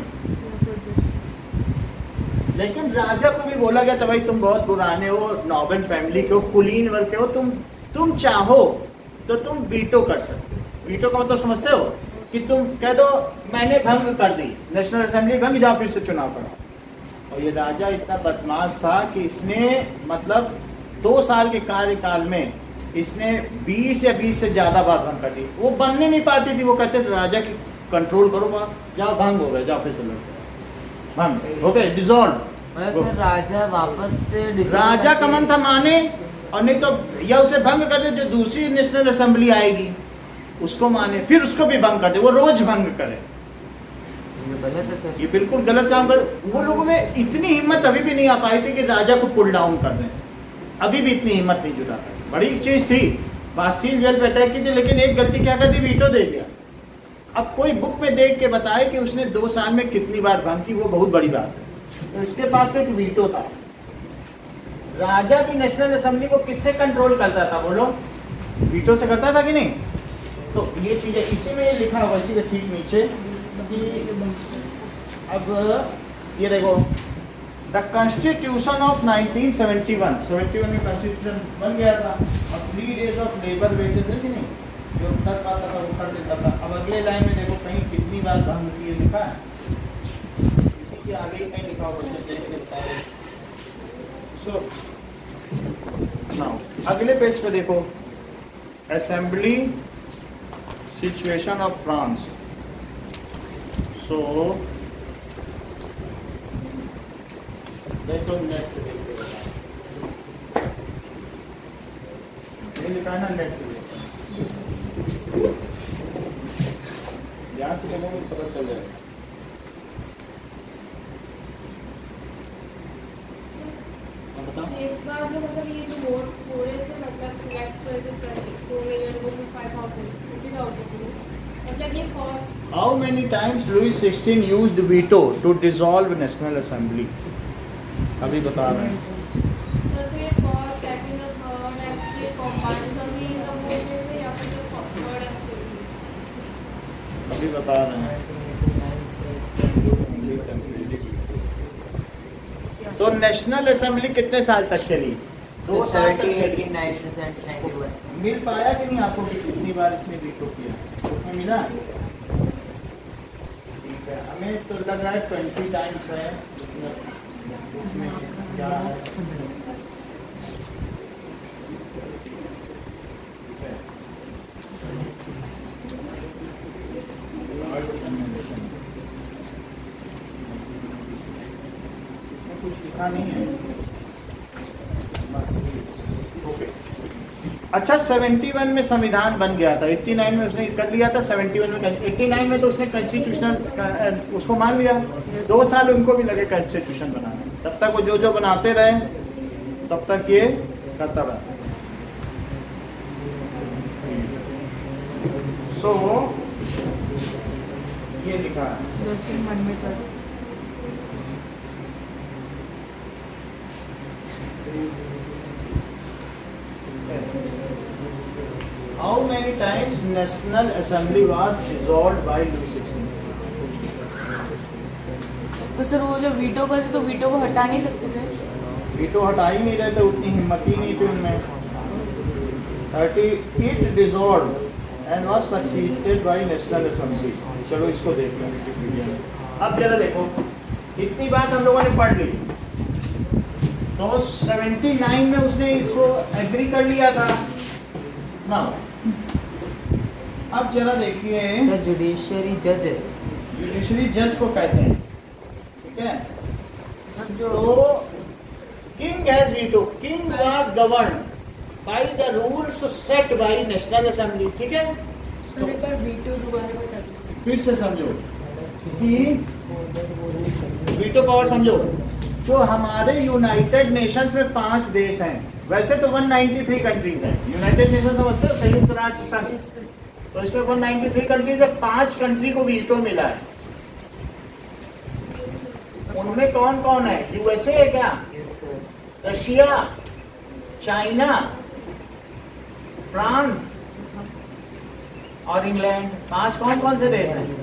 लेकिन राजा को भी बोला गया था भाई तुम बहुत पुराने हो, नॉबल फैमिली के हो, कुलीन वर्ग के हो, तुम तुम चाहो तो तुम वीटो कर सकते हो। वीटो का मतलब समझते हो कि तुम कह दो मैंने भंग कर दी, नेशनल असेंबली भंग, जाओ फिर से चुनाव करो। और ये राजा इतना बदमाश था कि इसने मतलब दो साल के कार्यकाल में इसने बीस या बीस से ज्यादा बार भंग कर दी। वो बनने नहीं पाती थी, वो कहते थे राजा की कंट्रोल करो, बात जाओ भंग हो गए, जाओ फिर से लड़ो, भंग हो गए, डिसॉल्व। सर राजा वापस से राजा का मन था माने, और नहीं तो या उसे भंग कर दे, जो दूसरी नेशनल असेंबली आएगी उसको माने, फिर उसको भी भंग कर दे, वो रोज भंग करे। ये गलत है सर, ये बिल्कुल गलत काम कर। वो लोगों में इतनी हिम्मत अभी भी नहीं आ पाई थी कि राजा को पुल डाउन कर दें, अभी भी इतनी हिम्मत नहीं जुटा पाई। बड़ी चीज थी, बासिल जेल पे अटैक की थी, लेकिन एक गलती क्या कर दी, वीटो दे दिया। अब कोई बुक में देख के बताए कि उसने दो साल में कितनी बार भंग की, वो बहुत बड़ी बात है। तो इसके पास एक वीटो था। राजा भी नेशनल असेंबली को किससे कंट्रोल करता था बोलो? वीटो से करता था कि नहीं? तो ये चीजें इसी में लिखा हुआ, इसी के ठीक नीचे कि अब ये देखो, the constitution of nineteen seventy one, seventy one में कॉन्स्टिट्यूशन बन गया था, और three days of labour wages है कि नहीं, जो कर पाता था वो कर देता था। अब अगले लाइन में देखो कहीं कितनी बार भंग किए लिखा है, इसी के आगे कहीं लिखा हुआ है। सो नाउ अगले पेज पे देखो, assembly situation of France. So देखो नेक्स्ट देखो, ये लिखा है ना, नेक्स्ट देखो, ध्यान से देखोगे पता चल जाएगा। इस बार जो मतलब ये जो वोट्स हो रहे थे, मतलब सिलेक्ट हुए थे ट्वेंटी फोर मिलियन वो फाइव थाउजेंड फिफ्टी थाउजेंड, मतलब ये first. How many times Louis sixteen used veto to dissolve national assembly? अभी बता रहे हैं। सर तो ये फर्स्ट, सेकंड और थर्ड एब्सटेट कंबाइंड करके ये सब बोलते थे, या फिर जो थर्ड एब्सटेट? अभी बता रहे हैं। तो नेशनल असेंबली कितने साल तक चली? दो साल तक चली। मिल पाया कि नहीं आपको कि कितनी बार इसने वीटो किया? उसमें मिला? ठीक है, हमें तो लग रहा है ट्वेंटी टाइम्स है। उसमें क्या है? कुछ लिखा नहीं है। ओके, अच्छा, इकहत्तर में संविधान बन गया था, नवासी में उसने कर लिया था, इकहत्तर में, नवासी में तो उसने कॉन्स्टिट्यूशनल उसको मान लिया। दो साल उनको भी लगे कॉन्स्टिट्यूशन बनाने, तब तक वो जो जो बनाते रहे तब तक ये करता रहा। सो so, ये लिखा है How many times National Assembly was dissolved by Louis sixteen? तो सर वो जो वीटो करते तो वीटो को हटा नहीं सकते थे? वीटो हटा ही नहीं रहे थे, उतनी हिम्मत ही नहीं थी उनमें। Thirty it dissolved and was succeeded by National Assembly। चलो इसको देखते हैं विकिपीडिया में। अब जरा देखो, इतनी बात हम लोगों ने पढ़ ली। तो उन्यासी में उसने इसको एग्री कर लिया था ना। अब जरा देखिए, सर जुडिशियरी जज है, जुडिशरी जज को कहते हैं, ठीक है। जो king has veto, king was governed by the rules set by national assembly, ठीक है। सर एक बार वीटो दोबारा बता दीजिए। फिर से समझो कि वीटो पावर समझो, जो हमारे यूनाइटेड नेशंस में पांच देश हैं, वैसे तो एक सौ तिरानवे कंट्रीज हैं। यूनाइटेड नेशन समझते हो, संयुक्त राष्ट्र संघ, तो इसमें एक सौ तिरानवे कंट्रीज है, पांच कंट्री को वीटो मिला है। उनमें कौन कौन है? यूएसए है क्या, रशिया, चाइना, फ्रांस और इंग्लैंड, पांच कौन कौन से देश हैं?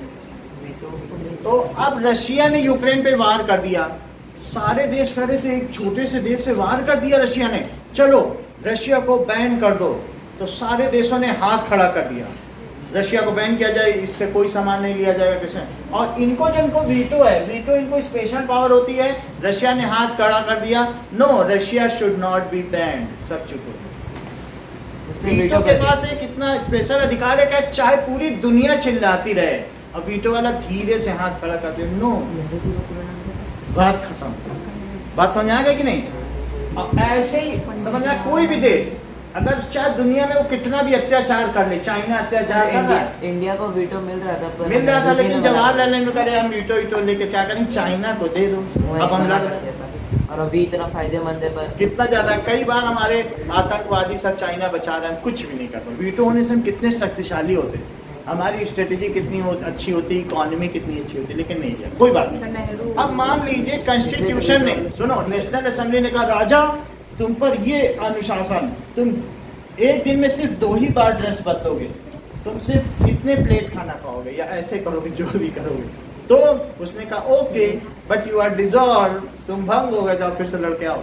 तो अब रशिया ने यूक्रेन पे वार कर दिया, सारे देश खड़े थे, एक छोटे से देश पे वार कर दिया रशिया ने, चलो रशिया को बैन कर दो, तो सारे देशों ने हाथ खड़ा कर दिया, रशिया को बैन किया जाए, इससे कोई सामान नहीं लिया जाएगा किसी। और इनको जिनको वीटो है, वीटो इनको स्पेशल पावर होती है, रशिया ने हाथ खड़ा कर दिया, no Russia should not be banned, सब चुप हो। वीटो के पास एक इतना स्पेशल अधिकार है कि चाहे पूरी दुनिया चिल्लाती रहे, और वीटो वाला धीरे से हाथ खड़ा कर दे, नो बात खत्म। बात समझ आएगा कि नहीं? और ऐसे ही समझना, कोई भी देश अगर चाहे दुनिया में वो कितना भी अत्याचार कर ले, चाइना अत्याचार कर रहा है, इंडिया को वीटो मिल रहा था पर मिल रहा था, लेकिन जवाहरलाल नेहरू करे हम वीटो वीटो लेके क्या करेंगे, चाइना को दे दो, अब हम और अभी इतना फायदेमंद है, पर कितना ज्यादा, कई बार हमारे आतंकवादी सब चाइना बचा रहे हैं, कुछ भी नहीं कर रहे। वीटो होने से हम कितने शक्तिशाली होते, हमारी स्ट्रेटेजी कितनी हो, अच्छी होती, इकोनॉमी कितनी अच्छी होती, लेकिन नहीं है, कोई बात नहीं। अब मान लीजिए कॉन्स्टिट्यूशन ने, सुनो, नेशनल असेंबली ने कहा राजा तुम पर ये अनुशासन, तुम एक दिन में सिर्फ दो ही बार ड्रेस बदलोगे, तुम सिर्फ इतने प्लेट खाना खाओगे या ऐसे करोगे, जो भी करोगे। तो उसने कहा okay but you are dissolve, तुम भंग हो गए, जाओ फिर से लड़के आओ।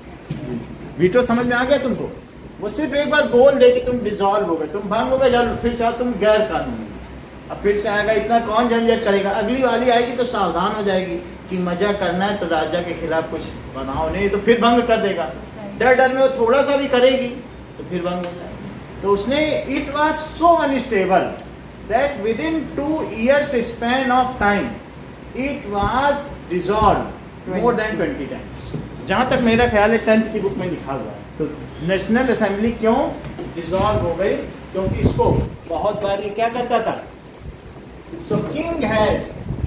वीटो समझ में आ गया तुमको? वो सिर्फ एक बार बोल दे कि तुम डिसॉल्व हो गए, तुम भंग हो गए, जाओ फिर से आओ, तुम गैर कानूनी। अब फिर से आएगा, इतना कौन झंझट करेगा, अगली वाली आएगी तो सावधान हो जाएगी कि मजा करना है तो राजा के खिलाफ कुछ बनाओ, नहीं तो फिर भंग कर देगा। डर डर में वो थोड़ा सा भी करेगी तो फिर भंग हो जाएगी। तो उसने, it was so unstable that within two years span of time it was dissolve more than twenty times. जहां तक मेरा ख्याल है टेंथ की बुक में लिखा हुआ है। तो नेशनल असेंबली क्यों डिसॉल्व हो गई? क्योंकि इसको बहुत बार ये क्या करता था, so king has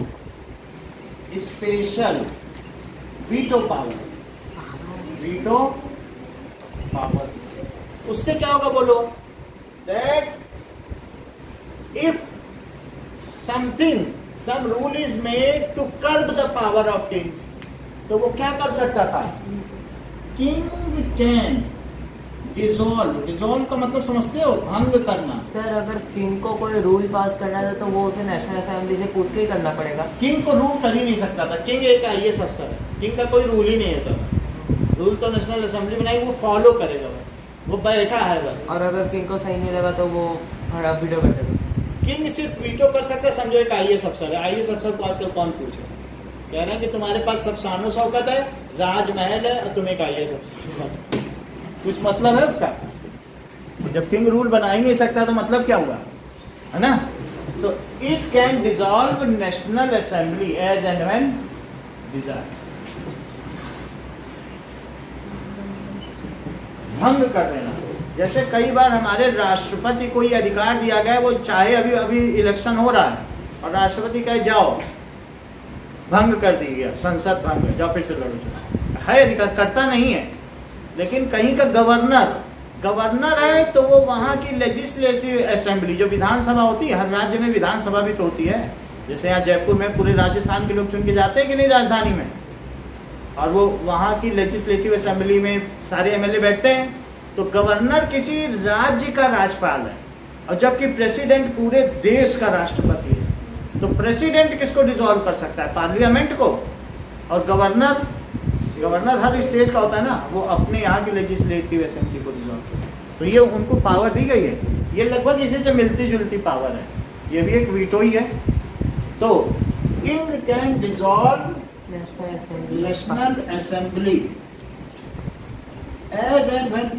special veto power, veto power. उससे क्या होगा बोलो, that if something some rule is made to curb the power of king, तो वो क्या कर सकता था, किंग कैन डिसॉल्व। डिसॉल्व का मतलब समझते हो, भंग करना। सर अगर किंग को कोई रूल पास करना था तो वो उसे नेशनल असेंबली से पूछ के ही करना पड़ेगा। किंग को रूल कर ही नहीं सकता था, किंग एक आईएएस अफसर है, किंग का कोई रूल ही नहीं होता। रूल तो नेशनल असेंबली बनाई, वो फॉलो करेगा बस, वो बैठा है बस। और अगर किंग को सही नहीं लगा तो वो हड़ा वीटो कर देगा। किंग सिर्फ वीटो कर सकता है, समझो एक आईएएस अफसर है, आईएएस अफसर को आजकल कौन पूछे, कह रहे हैं कि तुम्हारे पास सब शानो शौकत है, राजमहल है और तुम एक आईएएस अफसर, बस कुछ मतलब है उसका। जब किंग रूल बना ही नहीं सकता तो मतलब क्या हुआ, है ना? So it can dissolve national assembly as and when desire, भंग कर देना। जैसे कई बार हमारे राष्ट्रपति को ये अधिकार दिया गया, वो चाहे अभी अभी इलेक्शन हो रहा है और राष्ट्रपति कहे जाओ, भंग कर दी गया, संसद भंग, जाओ फिर से लड़ो, है अधिकार, करता नहीं है। लेकिन कहीं का गवर्नर गवर्नर है तो वो वहाँ की लेजिस्लेटिव असेंबली, जो विधानसभा होती है, हर राज्य में विधानसभा भी तो होती है। जैसे यहाँ जयपुर में पूरे राजस्थान के लोग चुन के जाते हैं कि नहीं राजधानी में, और वो वहाँ की लेजिस्लेटिव असेंबली में सारे एमएलए बैठते हैं। तो गवर्नर किसी राज्य का राज्यपाल है, और जबकि प्रेसिडेंट पूरे देश का राष्ट्रपति है। तो प्रेसिडेंट किसको डिसॉल्व कर सकता है, पार्लियामेंट को, और गवर्नर गवर्नर हर स्टेट का होता है ना, वो अपने यहाँ की लेजिस्लेटिव असेंबली को डिसॉल्व कर सकता है। तो ये उनको पावर दी गई है, ये लगभग इसी से मिलती जुलती पावर है, ये भी एक वीटो ही है। तो king can dissolve national assembly national assembly as and when,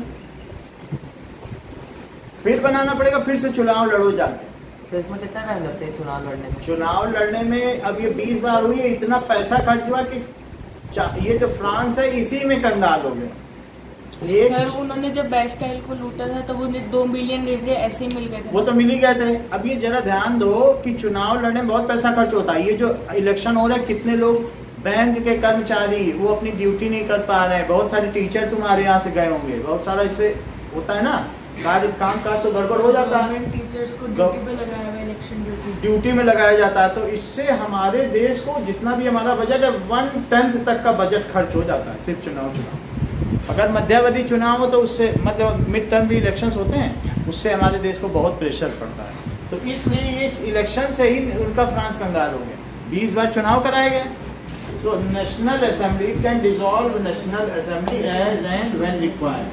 फिर बनाना पड़ेगा, फिर से चुनाव लड़ो जाके। तो इसमें कितना टाइम लगता है चुनाव लड़ने में? चुनाव लड़ने में अब ये बीस बार हुई है, इतना पैसा खर्च हुआ कि ये जो फ्रांस है इसी में कंगाल हो गया। सर उन्होंने जब बेस्टाइल को लूटा था तो वो दो मिलियन रुपए ऐसे ही मिल गए थे, वो तो मिल ही गए थे। अब ये जरा ध्यान दो कि चुनाव लड़ने में बहुत पैसा खर्च होता है। ये जो इलेक्शन हो रहा है, कितने लोग बैंक के कर्मचारी वो अपनी ड्यूटी नहीं कर पा रहे हैं, बहुत सारे टीचर तुम्हारे यहाँ से गए होंगे, बहुत सारा इससे होता है ना, कार्य काम काज तो गड़बड़ हो जाता है। टीचर्स को ड्यूटी पे लगाया हुआ, इलेक्शन ड्यूटी ड्यूटी में लगाया जाता है। तो इससे हमारे देश को जितना भी हमारा बजट है, वन टेंथ तक का बजट खर्च हो जाता है सिर्फ चुनाव चुनाव अगर मध्यावधि चुनाव हो तो उससे मतलब मिड टर्म भी इलेक्शंस होते हैं, उससे हमारे देश को बहुत प्रेशर पड़ता है। तो इसलिए इस इलेक्शन से ही उनका फ्रांस कंगाल हो गया। बीस बार चुनाव कराए गए। तो national assembly can dissolve national assembly as and when required.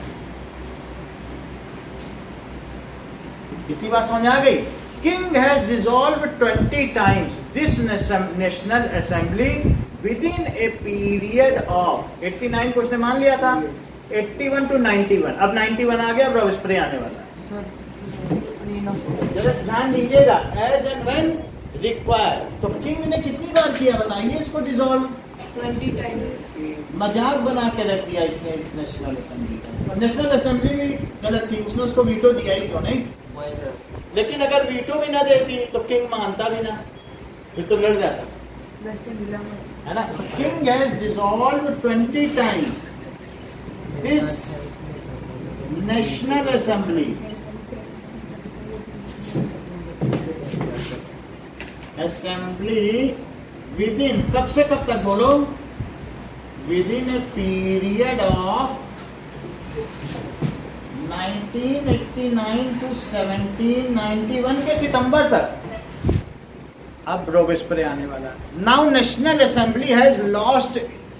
कितनी बात समझ आ गई? King has dissolve twenty times this national assembly within a period of नवासी को उसने मान लिया था, इक्यासी टू इक्यानवे, अब इक्यानवे आ गया, अब रॉबेस्पियर आने वाला है। जरा ध्यान दीजिएगा, एज एंड व्हेन रिक्वायर्ड। तो किंग ने कितनी बार किया बताइए इसको डिसॉल्व? Twenty times. मजाक बना के रख दिया इसने इस नेशनल असेंबली का। और नेशनल असेंबली भी गलत थी, उसने उसको वीटो दिया ही क्यों नहीं? लेकिन अगर वीटो भी ना देती तो किंग मानता भी ना, फिर तो लड़ जाता है ना। King has dissolve twenty times this national assembly assembly within, कब से कब तक बोलो? Within a period of nineteen eighty nine to seventeen ninety one के सितंबर तक। अब रॉबेस्पियर आने वाला। Now national assembly has lost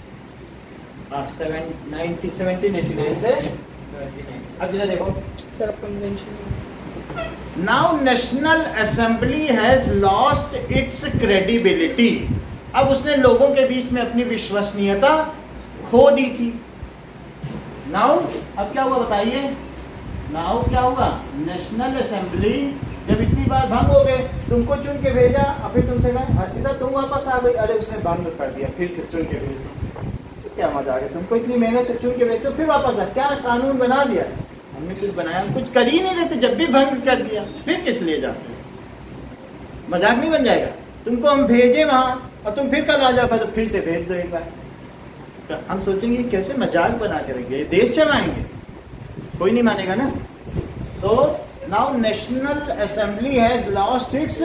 seventeen eighty nine से अब जरा देखो sir convention. Now national assembly has lost its credibility. अब उसने लोगों के बीच में अपनी विश्वसनीयता खो दी थी। नाउ अब क्या हुआ बताइए? नाउ क्या हुआ? नेशनल असेंबली जब इतनी बार भंग हो गए, तुमको चुन के भेजा और फिर तुमसे कहा हर्षिता तुम वापस आ गई, अरे उसने भंग कर दिया, फिर से चुन के भेज दो। तो क्या मजा आ गया? तुमको इतनी मेहनत से चुन के भेजते फिर वापस आ, क्या कानून बना दिया? हमने कुछ बनाया, हम कुछ कर ही नहीं रहते, जब भी भंग कर दिया फिर किस लिए जाते? मजाक नहीं बन जाएगा? तुमको हम भेजे वहां और तुम फिर कल आ जाओ तो फिर से भेज दो एक बार। तो हम सोचेंगे कैसे मजाक बना के रखेंगे, देश चलाएंगे, कोई नहीं मानेगा ना। तो now national assembly has lost its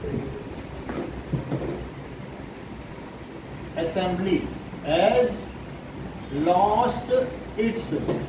assembly has lost its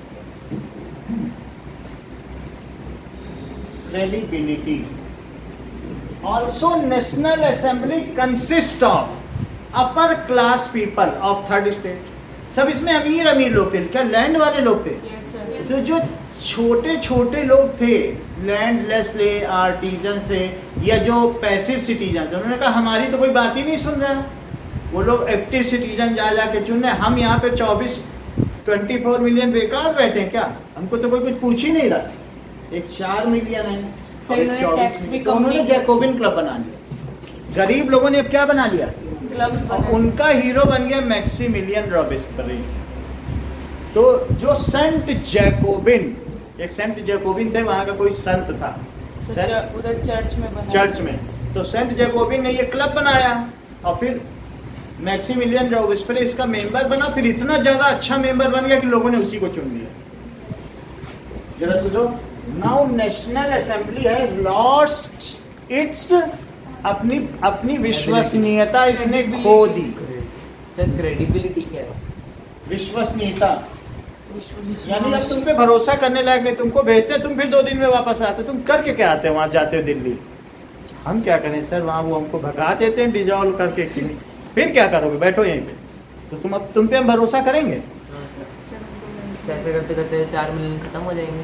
credibility. Also, National Assembly consists of upper class people of third state. सब इसमें अमीर अमीर लोग थे, क्या लैंड वाले लोग थे? Yes sir. तो जो छोटे छोटे लोग थे, लैंडलेस थे, आर्टिजन थे, या जो पैसिव सिटीजन थे, उन्होंने कहा हमारी तो कोई बात ही नहीं सुन रहा। वो लोग एक्टिव सिटीजन जा जा के चुन रहे, हम यहाँ पे चौबीस ट्वेंटी फोर मिलियन बेकार बैठे हैं क्या? हमको तो कोई कुछ पूछ ही नहीं रहा। एक चार मिलियन है, सर इन्होंने टैक्स भी कम उन्होंने नहीं किया। जैकोबिन क्लब बना लिया। गरीब लोगों ने अब क्या बना लिया? क्लब्स और बना। उनका हीरो बन गया मैक्सिमिलियन रॉबेस्पियर। तो जो सेंट जैकोबिन, एक सेंट जैकोबिन थे, वहां का कोई संत था सर उधर चर्च में बना। चर्च में, तो सेंट जैकोबिन ने ये क्लब बनाया और फिर मैक्सिमिलियन रॉबेस्पियर इसका मेंबर बना। फिर इतना ज्यादा अच्छा मेंबर बन गया कि लोगों ने उसी को चुन लिया। जरा सुनो, now national assembly has lost its, अपनी अपनी विश्वसनीयता इसने खो दी। सर क्रेडिबिलिटी क्या है? विश्वसनीयता यानी अब तुम पे भरोसा करने लायक नहीं। तुमको भेजते हैं, तुम फिर दो दिन में वापस आते, तुम करके क्या आते हो? वहां जाते हो दिल्ली, हम क्या करें सर? वहां वो हमको भगा देते हैं डिजॉल्व करके, फिर क्या करोगे? बैठो यहीं पे। तो तुम अब तुम पे हम भरोसा करेंगे? ऐसे करते करते चार मिलियन खत्म हो जाएंगे।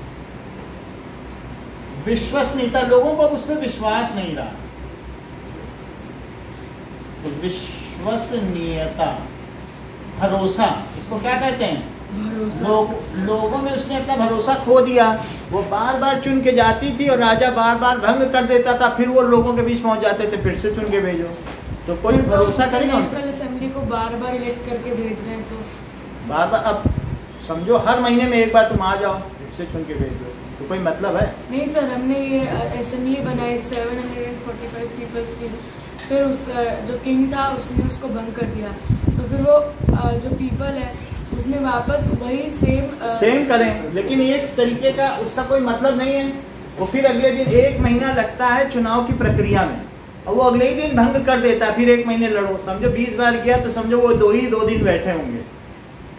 विश्वसनीयता, लोगों को अब उस पर विश्वास नहीं रहा। तो विश्वसनीयता, भरोसा, इसको क्या कहते हैं? भरोसा। लोग, लोगों में उसने अपना भरोसा खो दिया। वो बार बार चुन के जाती थी और राजा बार बार भंग कर देता था, फिर वो लोगों के बीच पहुंच जाते थे, फिर से चुन के भेजो। तो कोई भरोसा करेगा? नेशनल असेंबली को बार बार इलेक्ट करके भेज रहे हैं, तो बार बार अब समझो हर महीने में एक बार तुम आ जाओ, फिर से चुन के भेज दो, तो कोई मतलब है? नहीं सर, हमने ये असेंबली बनाई seven hundred and forty five peoples की। फिर उस जो किंग था उसने उसको भंग कर दिया, तो फिर वो जो पीपल है उसने वापस वही सेम सेम करें, लेकिन एक तरीके का उसका कोई मतलब नहीं है। वो फिर अगले दिन एक महीना लगता है चुनाव की प्रक्रिया में, और वो अगले ही दिन भंग कर देता है, फिर एक महीने लड़ो। समझो बीस बार किया तो समझो वो दो ही दो दिन बैठे होंगे।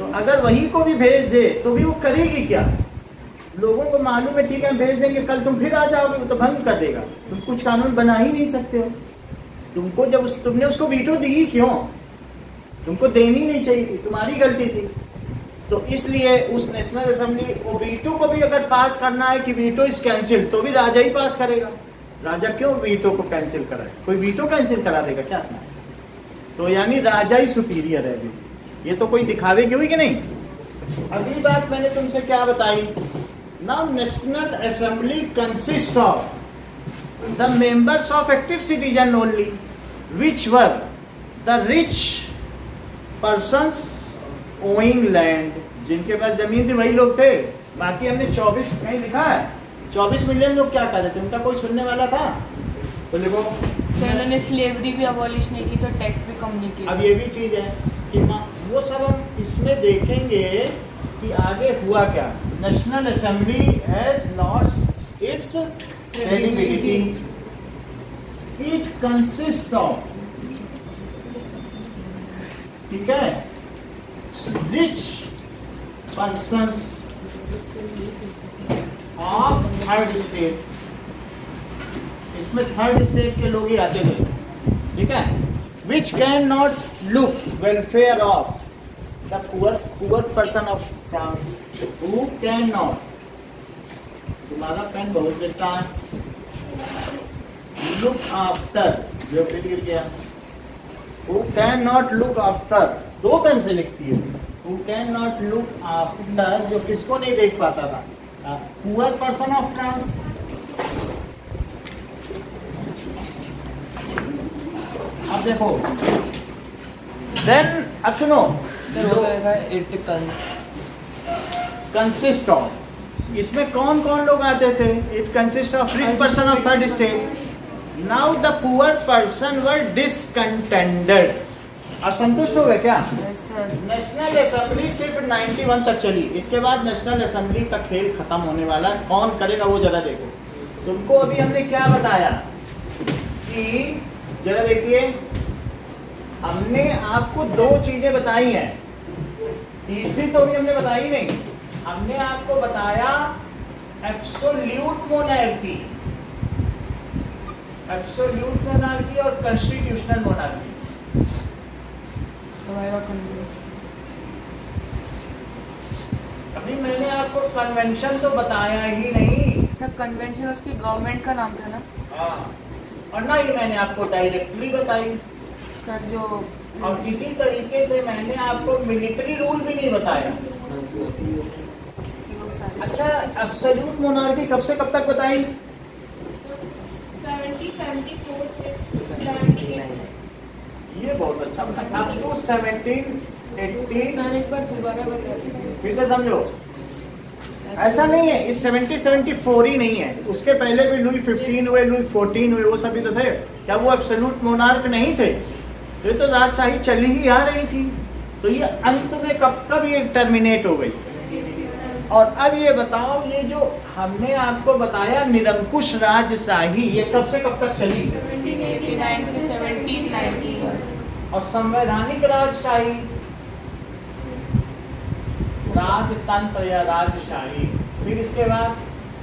तो अगर वही को भी भेज दे तो भी वो करेगी क्या? लोगों को मालूम है ठीक है भेज देंगे, कल तुम फिर आ जाओगे, वो तो भंग कर देगा। तुम कुछ कानून बना ही नहीं सकते हो। तुमको जब उस, तुमने उसको वीटो दी क्यों? तुमको देनी नहीं चाहिए थी, तुम्हारी गलती थी। तो इसलिए उस नेशनल असेंबली वो वीटो को भी अगर पास करना है कि वीटो इज कैंसिल, तो भी राजा ही पास करेगा। राजा क्यों वीटो को कैंसिल कराए? कोई वीटो कैंसिल करा देगा क्या अपना? तो यानी राजा ही सुपीरियर है अभी। ये तो कोई दिखावे की हुई कि नहीं? अगली बात मैंने तुमसे क्या बताई? Now national assembly consist of the members of active citizen only which were the rich persons owing land. जिनके पास जमीन थी वही लोग थे। बाकी हमने चौबीस नहीं लिखा है, चौबीस मिलियन लोग क्या कर रहे थे? उनका कोई सुनने वाला था? तो लिखो सर उन्होंने स्लेवरी भी अबॉलिश नहीं की तो टैक्स भी कम नहीं किया। अब ये भी चीज है कि वो सब हम इसमें देखेंगे कि आगे हुआ क्या। National assembly has lost its credibility. It consist of, ठीक है, rich persons of third state. इसमें थर्ड स्टेट के लोग ही आते थे, ठीक है। Which can not look welfare of the poor poor person of France. Who can not, तुम्हारा पेन बहुत देता है, लुक आफ्टर, जो गिर गया, who can not look after, दो पेन से लिखती है, who can not look after, जो किसको नहीं देख पाता था, पुअर पर्सन ऑफ फ्रांस। अब देखो, देन अब सुनो, कंसिस्ट ऑफ, इसमें कौन कौन लोग आते थे? It consist of rich person of third state. Now the poor person were discontented, असंतुष्ट हो गए क्या? नेशनल असेंबली सिर्फ इक्यानवे तक चली, इसके बाद नेशनल असेंबली का खेल खत्म होने वाला। कौन करेगा वो जरा देखो। तुमको अभी हमने क्या बताया कि, जरा देखिए, हमने आपको दो चीजें बताई हैं, तीसरी तो भी हमने बताई नहीं। हमने आपको बताया एब्सोल्यूट मोनार्की, एब्सोल्यूट मोनार्की और कॉन्स्टिट्यूशनल मोनार्की। अभी मैंने आपको कन्वेंशन तो बताया ही नहीं सर। कन्वेंशन उसकी गवर्नमेंट का नाम था ना? हाँ, और ना ही मैंने आपको डायरेक्टली बताई सर। जो और इसी तरीके से मैंने आपको मिलिट्री रूल भी नहीं बताया। अच्छा, एब्सोल्यूट मोनार्की कब से कब तक बताई? सेवेंटी सेवेंटी फोर से सेवेंटी एट। ये बहुत अच्छा बताया। Up to seventeen eighty. Sir एक बार दोबारा बता दीजिए फिर से समझो, ऐसा नहीं है इस सेवेंटी सेवेंटी फोर ही नहीं है, उसके पहले भी लुई फिफ्टीन हुए, लुई फोर्टीन हुए, वो सभी तो थे। क्या वो एब्सोल्यूट मोनार्क नहीं थे? ये तो राजशाही चली ही आ रही थी। तो ये अंत में कब कब ये टर्मिनेट हो गई? और अब ये बताओ, ये जो हमने आपको बताया निरंकुश राजशाही, ये कब से कब तक चली? सेवनटीन एटी नाइन से सेवनटीन नाइंटी। और संवैधानिक राजशाही, राजतंत्र या राजशाही, फिर इसके बाद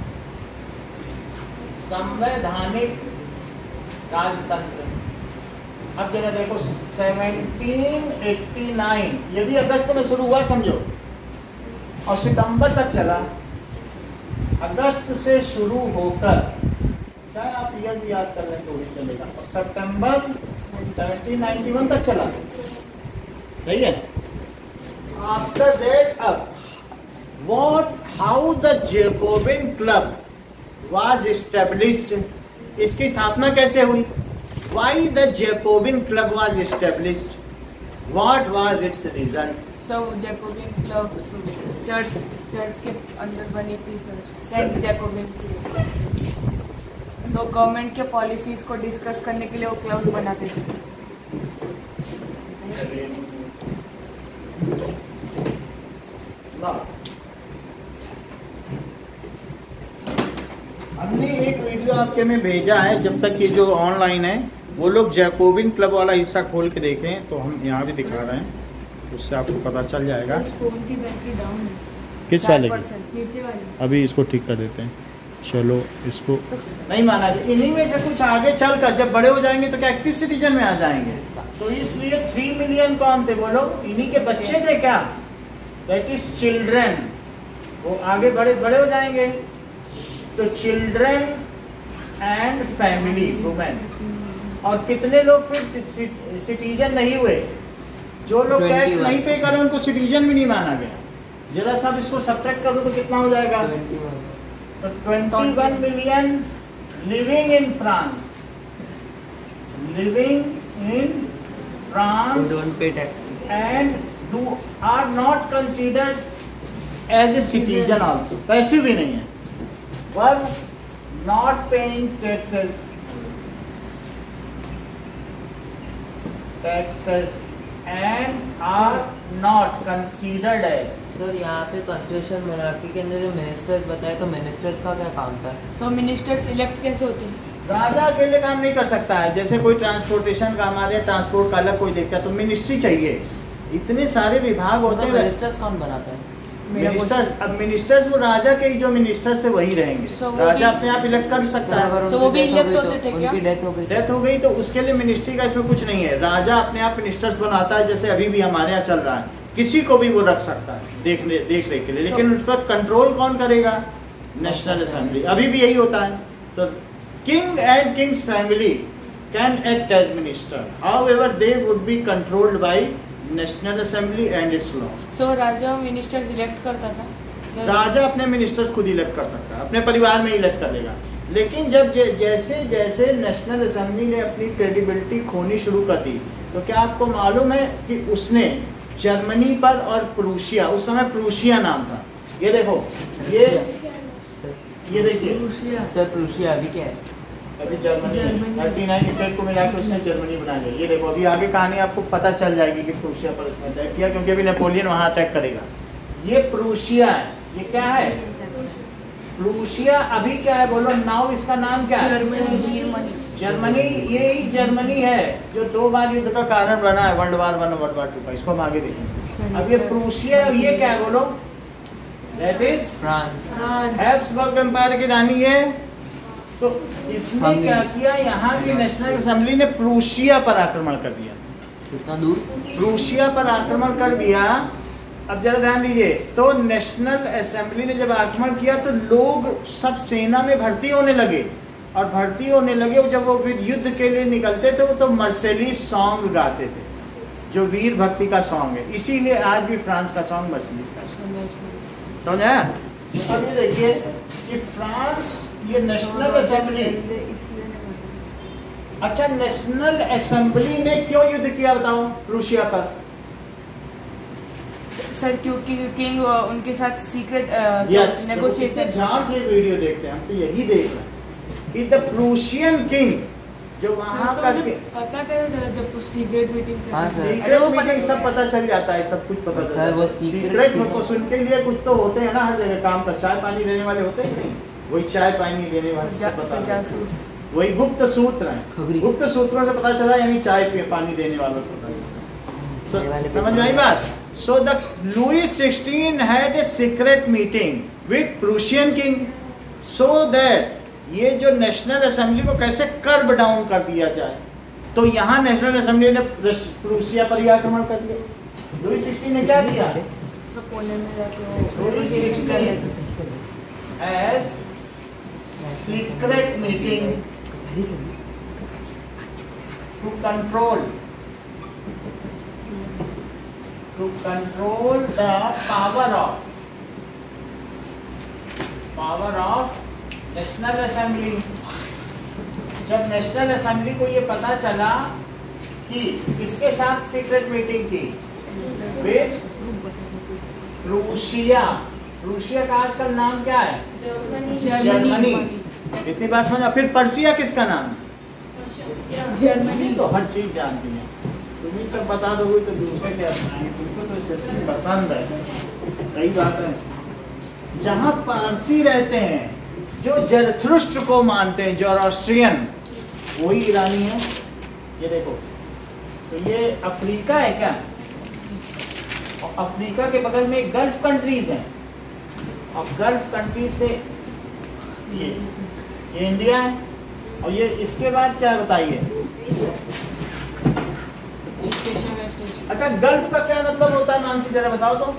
संवैधानिक राजतंत्र। अब जरा देखो, सेवनटीन एटी नाइन, ये भी अगस्त में शुरू हुआ समझो, और सितंबर तक चला। अगस्त से शुरू होकर, चाहे आप ईयर भी याद कर लें तो भी चलेगा, और सितंबर सेवनटीन नाइंटी वन तक चला। सही है। आफ्टर दैट, अब what how the Jacobin club was established, इसकी स्थापना कैसे हुई? Why the Jacobin club was established, what was its result? सब जैकोबिन क्लब चर्च चर्च के अंदर बनी थी सर, सेंट जैकोबिन। तो गवर्नमेंट के पॉलिसीज को डिस्कस करने के लिए वो क्लब्स बनाते थे। हमने एक वीडियो आपके में भेजा है, जब तक ये जो ऑनलाइन है वो लोग जैकोबिन क्लब वाला हिस्सा खोल के देखें, तो हम यहाँ भी दिखा रहे हैं। उससे आपको पता चल जाएगा। इस फोन की बैटरी डाउन है। किस चार वाले की? परसेंट नीचे वाली। अभी इसको ठीक कर देते हैं। चलो इसको नहीं माना जाए। इन्हीं में से कुछ आगे चल कर जब बड़े हो जाएंगे तो क्या एक्टिव सिटीजन में आ जाएंगे। तो इसलिए थ्री मिलियन कौन थे बोलो? इन्हीं के बच्चे थे क्या? That is children. वो आगे बड़े बड़े हो जाएंगे तो चिल्ड्रन एंड फैमिली वुमेन। और कितने लोग फिर सिटीजन नहीं हुए? जो लोग टैक्स नहीं पे करें उनको सिटीजन भी नहीं माना गया। जरा सा इसको सब्ट्रैक्ट कर दो तो कितना हो जाएगा? तो इक्कीस million living in France, living in France don't pay tax and do are not considered as a citizen also. पैसे भी नहीं है, were not paying taxes taxes and are not considered as. Sir यहाँ पे कॉन्स्टिट्यूशन मोनार्की के अंदर जो मिनिस्टर्स बताए तो मिनिस्टर्स का क्या काम था? सो मिनिस्टर्स इलेक्ट कैसे होते हैं? राजा अकेले काम नहीं कर सकता है। जैसे कोई ट्रांसपोर्टेशन का हमारे ट्रांसपोर्ट का अलग कोई देखता है तो मिनिस्ट्री चाहिए। इतने सारे विभाग होते हैं। मिनिस्टर्स कौन बनाता है? मिनिस्टर्स अब मिनिस्टर्स वो राजा के ही जो मिनिस्टर्स थे वही रहेंगे। So, वो राजा भी- अपने आप इलेक्ट कर सकता है। अगर So, उनकी वो भी death हो elect गई तो- होते थे क्या? उनकी डेथ हो गई डेथ हो गई तो उसके लिए मिनिस्ट्री का इसमें कुछ नहीं है। राजा अपने आप मिनिस्टर्स बनाता है, जैसे अभी भी हमारे यहाँ चल रहा है। किसी को भी वो रख सकता है देख ले देख रेख के लिए, लेकिन उस पर कंट्रोल कौन करेगा? National assembly. अभी भी यही होता है। तो king and kings family can act as minister, however they would be controlled by national assembly and its law. So राजा मिनिस्टर्स इलेक्ट करता था? राजा अपने मिनिस्टर्स खुद इलेक्ट कर सकता है, अपने परिवार में इलेक्ट करेगा। लेकिन जब ज- जैसे जैसे नेशनल असेंबली ने अपनी क्रेडिबिलिटी खोनी शुरू कर दी तो क्या आपको मालूम है कि उसने जर्मनी पर और प्रूशिया, उस समय प्रूशिया नाम था। ये देखो, ये ये देखिए रूसिया। सर प्रूशिया अभी क्या है? अभी Germany Germany. Thirty nine state को मिला के उसने जर्मनी बना लिया। ये देखो अभी आगे कहानी आपको पता चल जाएगी कि प्रूशिया पर उसने अटैक किया, क्योंकि अभी नेपोलियन वहां अटैक करेगा। ये प्रूशिया है। ये क्या है? प्रूशिया अभी क्या है बोलो? नाउ इसका नाम क्या है? जर्मनी। जर्मनी। ये ही जर्मनी है जो दो बार युद्ध का कारण बना है, world war one world war two का। इसको हम आगे देखेंगे। अब ये प्रूशिया, ये क्या है बोलो? That is France. Habsburg empire की रानी है। तो इसने हंगरी। क्या किया? यहाँ की नेशनल असेंबली ने प्रूशिया पर आक्रमण कर दिया। कितना दूर? प्रूशिया पर आक्रमण कर दिया। अब जरा ध्यान दीजिए, तो नेशनल असेंबली ने जब आक्रमण किया तो लोग सब सेना में भर्ती होने लगे, और भर्ती होने लगे जब वो युद्ध के लिए निकलते थे वो तो मर्सिडीज सॉन्ग गाते थे, जो वीर भक्ति का सॉन्ग है। इसीलिए आज भी फ्रांस का सॉन्ग मर्सिडीज का समझा। अब ये देखिए कि फ्रांस, ये नेशनल असेंबली, अच्छा नेशनल असेंबली ने क्यों युद्ध किया बताओ प्रूशिया पर? सर क्योंकि किंग उनके साथ सीक्रेट यस, नेगोशिएशन। ध्यान से वीडियो देखते हैं हम तो यही देख रहे हैं कि द प्रूशियन किंग जो वहां का पता कैसे चला जब वो सीक्रेट मीटिंग हाँ, सर। सीक्रेट मीटिंग सब पता चल जाता है, सब कुछ पता चल सर, जाता है। वो secret सीक्रेट meeting- को सुन के लिए कुछ तो होते हैं ना हर जगह काम कर। चाय पानी देने वाले होते हैं नहीं, वही चाय पानी देने वाले सब बता देते हैं। जासूस। वही गुप्त सूत्र है, खबरी। गुप्त सूत्रों से पता चला, यानी चाय पे पानी देने वालों से पता चला। So, ये वाले समझ में आई बात? So the Louis sixteen had a secret meeting with Prussian king so that ये जो नेशनल असेंबली को कैसे कर्ब डाउन कर दिया जाए। तो यहाँ नेशनल असेंबली ने प्रूसिया पर ही आक्रमण कर दिया। लुई सिक्सटीन ने क्या किया? सब कोने में जाके वो लुई negotiation कर लेते थे। Sixteen as secret meeting to control to control the power of power of national assembly. जब नेशनल असेंबली को ये पता चला कि किसके साथ सीक्रेट मीटिंग की, विद रूसिया। रूसिया का आजकल नाम क्या है? जर्मनी। इतनी बात समझा। फिर पर्सिया किसका नाम है? जर्मनी। तो हर चीज जानती है, तुम्हें सब बता दोगे तो दूसरे क्या सुनाएंगे? तुमको तो सिस्टम पसंद है। सही बात है। जहाँ पारसी रहते हैं, जो जरथुस्त्र को मानते हैं, जोरोस्ट्रियन, वही ईरानी है। ये देखो, तो ये अफ्रीका है क्या? और अफ्रीका के बगल में गल्फ कंट्रीज हैं, और गल्फ कंट्रीज से ये ये इंडिया है, और ये इसके बाद क्या बताइए? East Asia, West Asia. अच्छा, गल्फ का क्या मतलब होता है मानसी, जरा बताओ तो।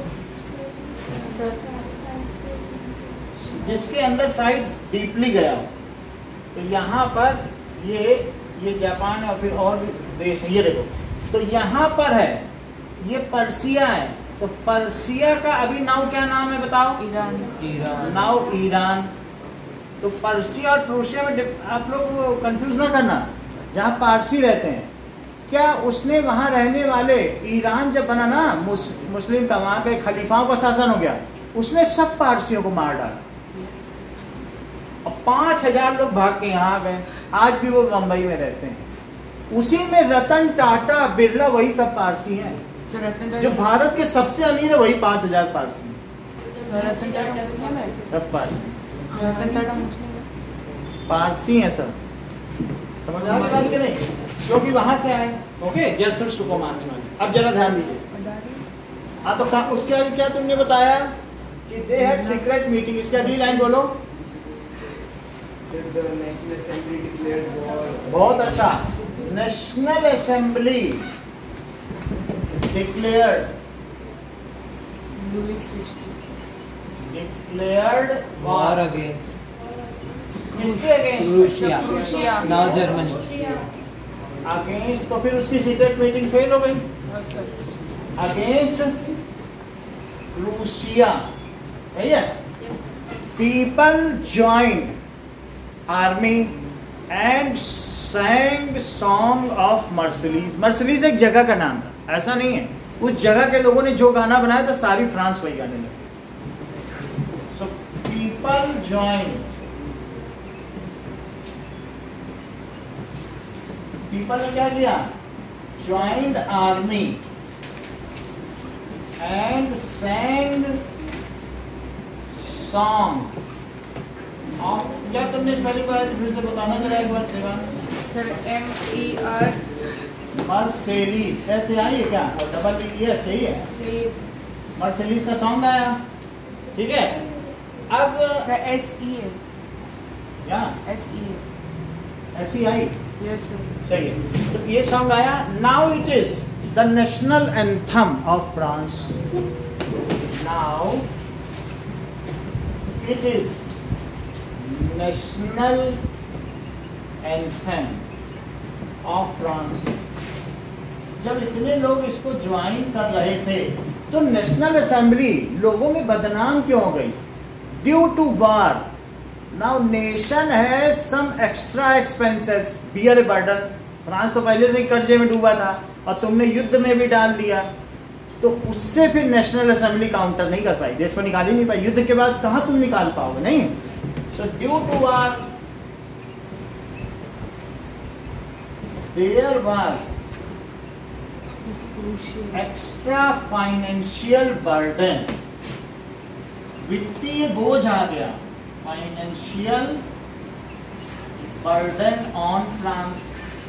जिसके अंदर साइड डीपली गया हो। तो यहाँ पर ये ये जापान है और फिर और भी देश है, ये देखो। तो यहाँ पर है ये पर्सिया है, तो पर्सिया का अभी नाउ क्या नाम है बताओ? ईरान। ईरान। Now Iran. तो पर्सिया और प्रूशिया में डिफ- आप लोग कंफ्यूज ना करना। जहाँ पारसी रहते हैं, क्या उसने वहाँ रहने वाले, ईरान जब बना ना मुस, मुस्लिम का, वहाँ के खलीफाओं का शासन हो गया, उसने सब पारसियों को मार डाला और पांच हजार लोग भाग के यहाँ आ गए। आज भी वो मुंबई में रहते हैं। उसी में रतन टाटा, बिरला, वही सब पारसी हैं। सर रतन टाटा जो भारत के सबसे अमीर है वही पांच हजार पारसी हैं, सर, रतन टाटा मुस्लिम है। सब पारसी रतन टाटा मुस्लिम है। पारसी हैं सब। समझ आ रही बात कि नहीं? क्योंकि वहां से आए। ओके, जरथुस्त्र को मानने वाले। अब जरा ध्यान दीजिए। हाँ, तो का, उसके आगे क्या तुमने बताया कि दे हैड सीक्रेट मीटिंग। इसके अगली लाइन बोलो। National assembly declared war. बहुत अच्छा। National assembly declared Louis sixteen. Declared war war against किसके against? Russia, Russia. Now Germany. Against. तो फिर उसकी सीक्रेट मीटिंग फेल हो गई। और सर अगेंस्ट रूसिया। सही है। People joined army and sang song of Marseilles. Marseilles एक जगह का नाम था, ऐसा नहीं है। उस जगह के लोगों ने जो गाना बनाया था, सारी फ्रांस वही गाने लगे। सो पीपल ज्वाइंड, पीपल ने क्या किया? Joined army and sang song of, क्या तुमने स्पेलिंग बताया? फिर से बताना जरा एक बार Devansh. Sir M E R Marseilles, ऐसे आई है क्या? और डबल ई एस, यही है। प्लीज। मर्सेलीज का सॉन्ग आया, ठीक है। अब सर एस ई है। क्या एस ई है। ऐसी आई? Yes sir. सही है। तो ये सॉन्ग आया। Now it is the national anthem of France. Now it is national anthem of France. जब इतने लोग इसको ज्वाइन कर रहे थे, तो नेशनल असेंबली लोगों में बदनाम क्यों हो गई? Due to war. Now nation है some extra expenses, bear a burden. France तो पहले से ही कर्जे में डूबा था और तुमने युद्ध में भी डाल दिया, तो उससे फिर नेशनल असेंबली काउंटर नहीं कर पाई, देश को निकाल ही नहीं पाई। युद्ध के बाद कहां तुम निकाल पाओगे? नहीं। So due to war there was extra financial burden, वित्तीय बोझ आ गया, फाइनेंशियल बर्डन ऑन फ्रांस।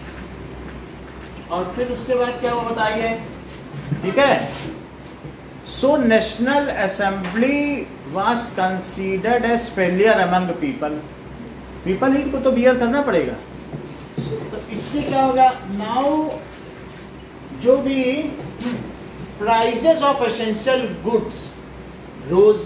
और फिर उसके बाद क्या हुआ बताइए, ठीक है। So national assembly was considered as failure among people. People ही को तो बियर करना पड़ेगा। तो इससे क्या होगा? नाउ जो भी prices of essential goods rose,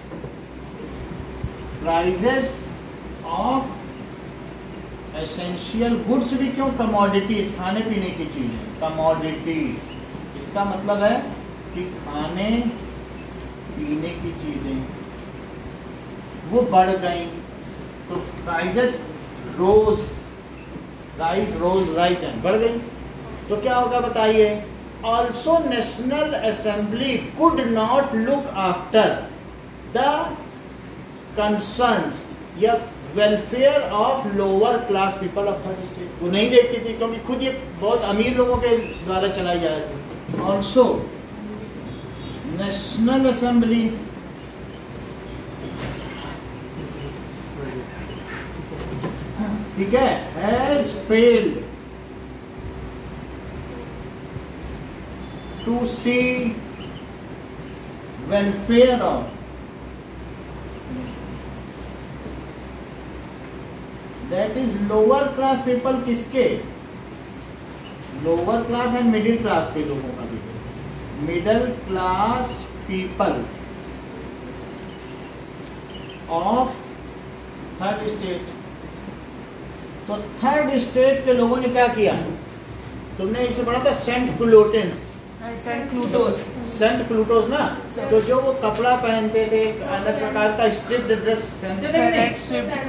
prices of essential goods भी क्यों? कमोडिटीज, खाने पीने की चीजें, कमोडिटीज। इसका मतलब है कि खाने पीने की चीजें वो बढ़ गई, तो prices rose, rice rose rice है, बढ़ गई। तो क्या होगा बताइए? Also national assembly could not look after the concerns या welfare of lower class people of third state. वो नहीं देखती थी, क्योंकि खुद ये बहुत अमीर लोगों के द्वारा चलाई जा रही थी। ऑल्सो नेशनल असेंबली ठीक है has failed to see welfare of that is lower class people, किसके? Lower class and middle class के लोगों का भी, middle class people of third state. तो थर्ड स्टेट के लोगों ने क्या किया? तुमने इसे पढ़ा था sans culottes, sans culottes, sans culottes ना। तो जो वो कपड़ा पहनते थे, अलग प्रकार का स्ट्रिप्ड ड्रेस पहनते थे कि नहीं?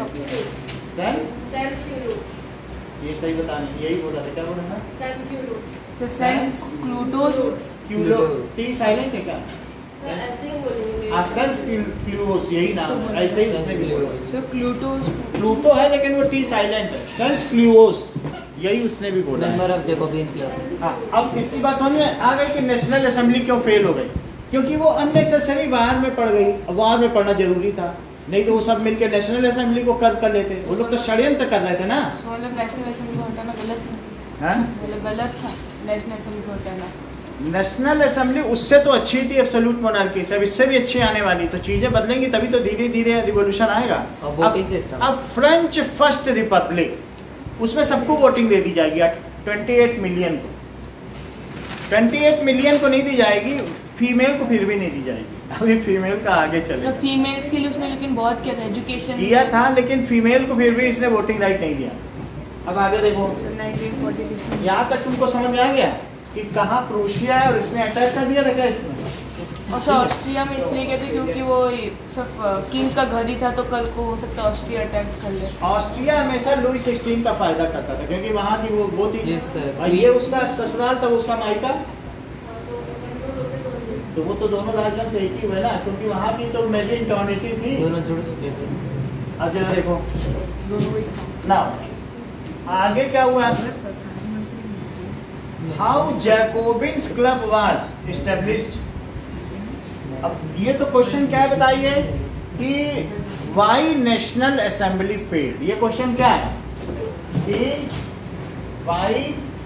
सेंट, ये सही बताने, यही बोल रहा था, क्या बोल रहा था? So sans culottes, culottes, T silent है क्या? हाँ, सेंस क्लूटोस, यही नाम है, ऐसे ही उसने भी बोला। सो प्लूटोस, प्लूटो है लेकिन वो टी साइलेंट है, सेंस क्लूटोस, यही उसने भी बोला है। Member of Jacobin club. हाँ, अब इतनी बात समझ में आ गई कि नेशनल असेंबली क्यों फेल हो गई? क्योंकि वो अननेसेसरी वार में पड़ गई। वार में पड़ना जरूरी था, नहीं तो वो सब मिलकर नेशनल असेंबली को कर कर लेते। वो लोग तो षड्यंत्र कर रहे थे ना। मतलब नेशनल असेंबली को हटाना गलत था, हाँ? मतलब गलत था नेशनल असेंबली को हटाना। नेशनल असेंबली उससे तो अच्छी थी एब्सोल्यूट मोनार्की से, अब इससे भी अच्छी आने वाली। तो चीजें बदलेंगी तभी तो धीरे धीरे रिवॉल्यूशन आएगा। और वोटिंग सिस्टम, अब फ्रेंच फर्स्ट रिपब्लिक, उसमें सबको वोटिंग दे दी जाएगी, अट्ठाईस मिलियन को। अट्ठाईस मिलियन को नहीं दी जाएगी, फीमेल को फिर भी नहीं दी जाएगी। अभी फीमेल का आगे चलेगा। सो फीमेल्स के लिए उसने लेकिन बहुत किया था, एजुकेशन किया था, लेकिन फीमेल को फिर भी इसने वोटिंग राइट नहीं दिया। अब आगे देखो, नाइनटीन फोर्टी सिक्स। यहाँ तक तुमको समझ में आ गया कि कहाँ प्रूशिया है और इसने अटैक कर दिया था क्या इसने? और सर ऑस्ट्रिया में इसलिए कहते क्योंकि वो सब किंग का घर ही था, तो कल को हो सकता है ऑस्ट्रिया अटैक कर ले। ऑस्ट्रिया हमेशा लुई सिक्सटीन का फायदा करता था, क्योंकि वहाँ की वो वो थी। Yes, sir. और ये उसका ससुराल था, उसका मायका, तो वो तो दोनों राजवंश एक ही हुए ना, क्योंकि वहाँ की तो मेरी इंटर्निटी थी। दोनों जुड़ चुके थे। अब जरा देखो ना आगे क्या हुआ। How Jacobins club was established. अब ये तो क्वेश्चन क्या है बताइए कि वाई नेशनल असेंबली फेल्ड। ये क्वेश्चन क्या है कि why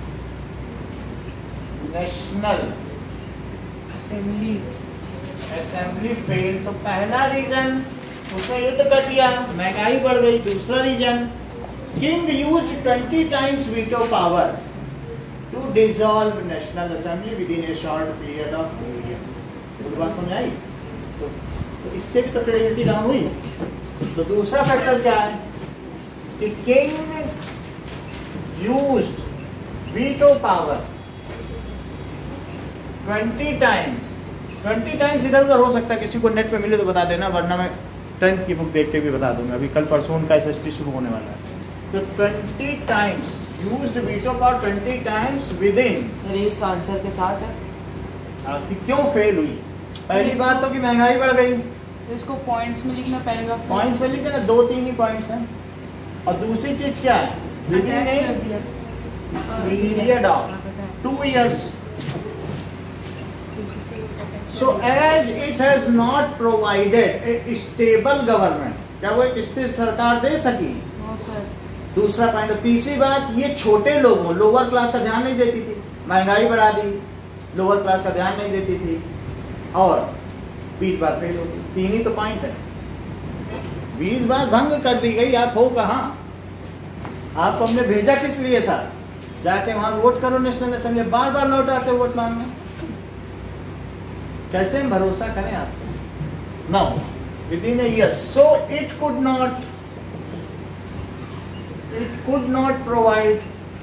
national assembly assembly failed. तो पहला रीजन उसने युद्ध कर दिया, महंगाई बढ़ गई। दूसरा reason, king used twenty times veto power to dissolve national assembly within a short period of two years. तो बात समझ आई? तो, तो इससे भी तो क्रेडिबिलिटी डाउन हुई। तो दूसरा फैक्टर क्या है कि king used veto power twenty times. Twenty times इधर उधर हो सकता है, किसी को नेट पे मिले तो बता देना, वरना मैं टेंथ की बुक देख के भी बता दूंगा। अभी कल परसों उनका एस एस टी शुरू होने वाला है। तो twenty times used veto power twenty times within. Sir इस आंसर के साथ है कि क्यों फेल हुई? पहली बात तो कि महंगाई बढ़ गई। तो इसको पॉइंट्स में लिखना, पैराग्राफ पॉइंट्स में लिखे ना, दो तीन ही पॉइंट्स हैं। और दूसरी चीज क्या है, within a period of two years. So as it has not provided a stable government, क्या वो एक स्थिर सरकार दे सकी? No sir. दूसरा पॉइंट। तीसरी बात, ये छोटे लोगों लोअर क्लास का ध्यान नहीं देती थी, महंगाई बढ़ा दी, लोअर क्लास का ध्यान नहीं देती थी, और बीस बार फेल हो गई। तीन ही तो पॉइंट है। बीस बार भंग कर दी गई। आप हो कहाँ? आपको हमने भेजा किस लिए था? जाके वहां वोट करो नेशनल असेंबली, बार बार लौट आते वोट मांगने। कैसे हम भरोसा करें आपको? No, within a year. So it could not it could not provide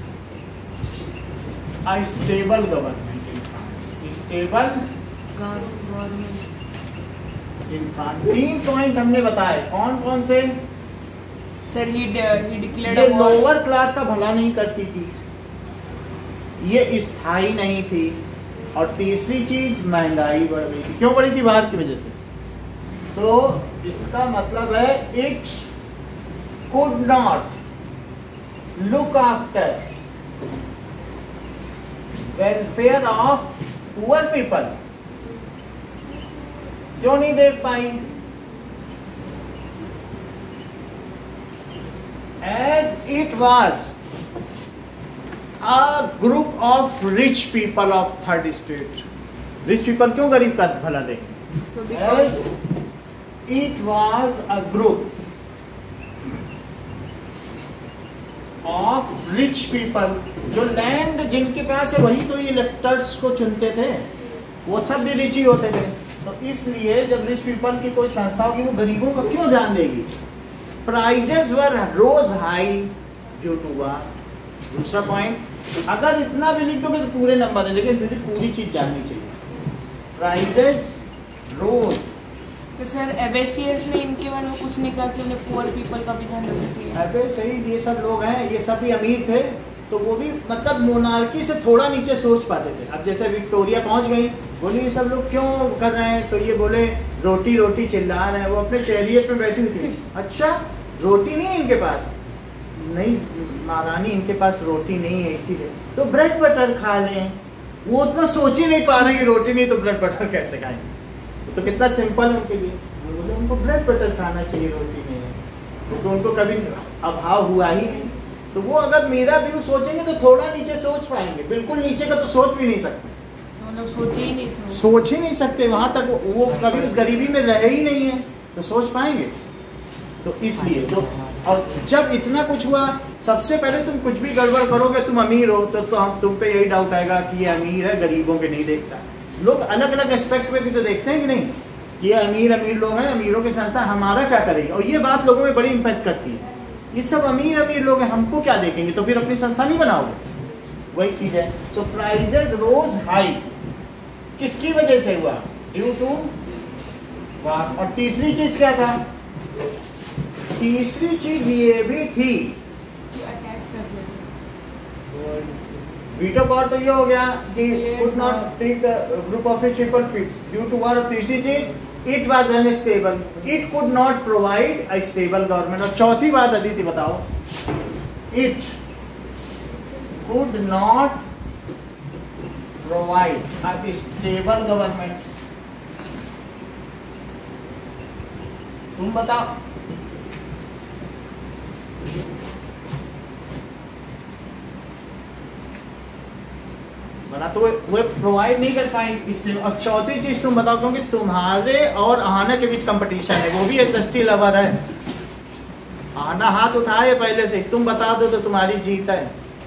a stable government in France. Stable government in France. तीन पॉइंट हमने बताए, कौन कौन से? सर ही ही डिक्लेयर्ड ये लोअर क्लास का भला नहीं करती थी, ये स्थायी नहीं थी, और तीसरी चीज महंगाई बढ़ गई थी। क्यों बढ़ी थी? बाहर की वजह से। तो इसका मतलब है it could not look after welfare of poor people. क्यों नहीं देख पाई? As it was a group of rich people of third state। rich people क्यों गरीब का भला देंगे? So because as it was a group of rich people, जो लैंड जिनके पास है वही तो ये इलेक्टर्स को चुनते थे, वो सब भी रिच ही होते थे। तो इसलिए जब रिच पीपल की कोई संस्था होगी वो गरीबों का क्यों ध्यान देगी? Prices were rose high due to war. दूसरा पॉइंट, अगर इतना भी लिख दोगे तो पूरे नंबर है, लेकिन फिर पूरी चीज जाननी चाहिए। Prices rose. तो सर एबेसियस ने इनके बारे में कुछ नहीं कहा कि उन्हें पुअर पीपल का भी ध्यान रखना चाहिए? अबे सही, ये सब लोग हैं, ये सब भी अमीर थे, तो वो भी मतलब मोनार्की से थोड़ा नीचे सोच पाते थे। अब जैसे विक्टोरिया पहुंच गई, बोली ये सब लोग क्यों कर रहे हैं, तो ये बोले रोटी रोटी चिल्ला रहे हैं, वो अपने चैरियट में बैठी हुई थी। अच्छा रोटी नहीं है इनके पास? नहीं महारानी, इनके पास रोटी नहीं है, इसीलिए तो ब्रेड बटर खा लें। वो उतना सोच ही नहीं पा रहे कि रोटी नहीं तो ब्रेड बटर कैसे खाएंगे, तो कितना सिंपल है उनके लिए। वो बोले उनको ब्रेड बटर खाना चाहिए, रोटी नहीं है, क्योंकि तो उनको कभी अभाव हुआ ही नहीं। तो वो अगर मेरा व्यू सोचेंगे तो थोड़ा नीचे सोच पाएंगे, बिल्कुल नीचे का तो सोच भी नहीं सकते, तो मतलब सोचे ही नहीं थे, सोच ही नहीं सकते वहां तक, वो, वो कभी उस गरीबी में रहे ही नहीं है, तो सोच पाएंगे? तो इसलिए तो, और जब इतना कुछ हुआ, सबसे पहले तुम कुछ भी गड़बड़ करोगे, तुम अमीर हो तो, तो हम तुम पे यही डाउट आएगा कि ये अमीर है, गरीबों के नहीं देखता। लोग अलग अलग एस्पेक्ट में भी तो देखते हैं कि नहीं, ये अमीर अमीर लोग हैं, अमीरों की संस्था हमारा क्या करेगी, और ये बात लोगों में बड़ी इम्पैक्ट करती है। ये सब अमीर अमीर लोग हैं, हमको क्या देखेंगे, तो फिर अपनी संस्था नहीं बनाओगे, वही चीज है। तो प्राइजेस रोज हाई किसकी वजह से हुआ? Due to war. और तीसरी चीज क्या था? तीसरी चीज ये भी थी, वीटो पावर तो ये हो गया कि could not take group of people due to war. और तीसरी चीज it was unstable, it could not provide a stable government. और चौथी बात अदिति बताओ, it could not provide a stable government. तुम बताओ, बना तो वो प्रोवाइड नहीं कर पाएंगे इसलिए। और चौथी चीज तुम बताओ, क्योंकि तुम्हारे और आहाना के बीच कंपटीशन है, वो भी एस एस टी लवर है, आहाना हाथ उठाए पहले से, तुम बता दो तो तुम्हारी जीत है।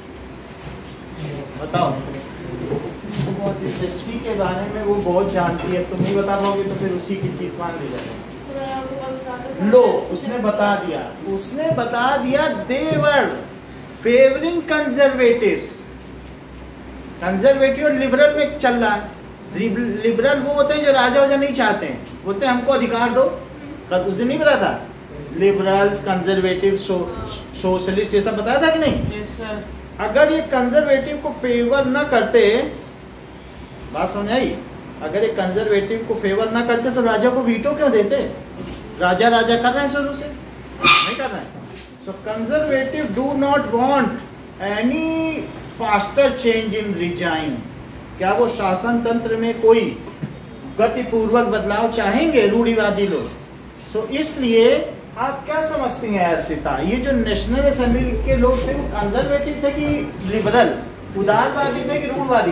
बताओ, एस एस टी के बारे में वो बहुत जानती है, तुम नहीं बता पाओगे तो फिर उसी की जीत मान ली जाएगी। लो उसने बता दिया, उसने बता दिया देवर फेवरिंग कंजर्वेटिव्स। कंजर्वेटिव और लिबरल में चल रहा है। लिबरल वो होते हैं जो राजा वजा नहीं चाहते हैं, बोलते हैं हमको अधिकार दो। कल उस दिन नहीं बताया था, लिबरल्स कंजर्वेटिव सोशलिस्ट ये सब बताया था कि नहीं? Yes sir. अगर ये कंजर्वेटिव को फेवर न करते, बात समझ आई, अगर ये कंजर्वेटिव को फेवर न करते तो राजा को वीटो क्यों देते? राजा राजा कर रहे हैं शुरू से, नहीं कर रहे हैं। So conservative do not want any faster change in regime. क्या वो शासन तंत्र में कोई गतिपूर्वक बदलाव चाहेंगे रूढ़िवादी लोग? सो so, इसलिए आप क्या समझती हैं अर्षिता, ये जो नेशनल असेंबली के लोग थे वो कंजर्वेटिव थे कि लिबरल, उदारवादी थे कि रूढ़वादी?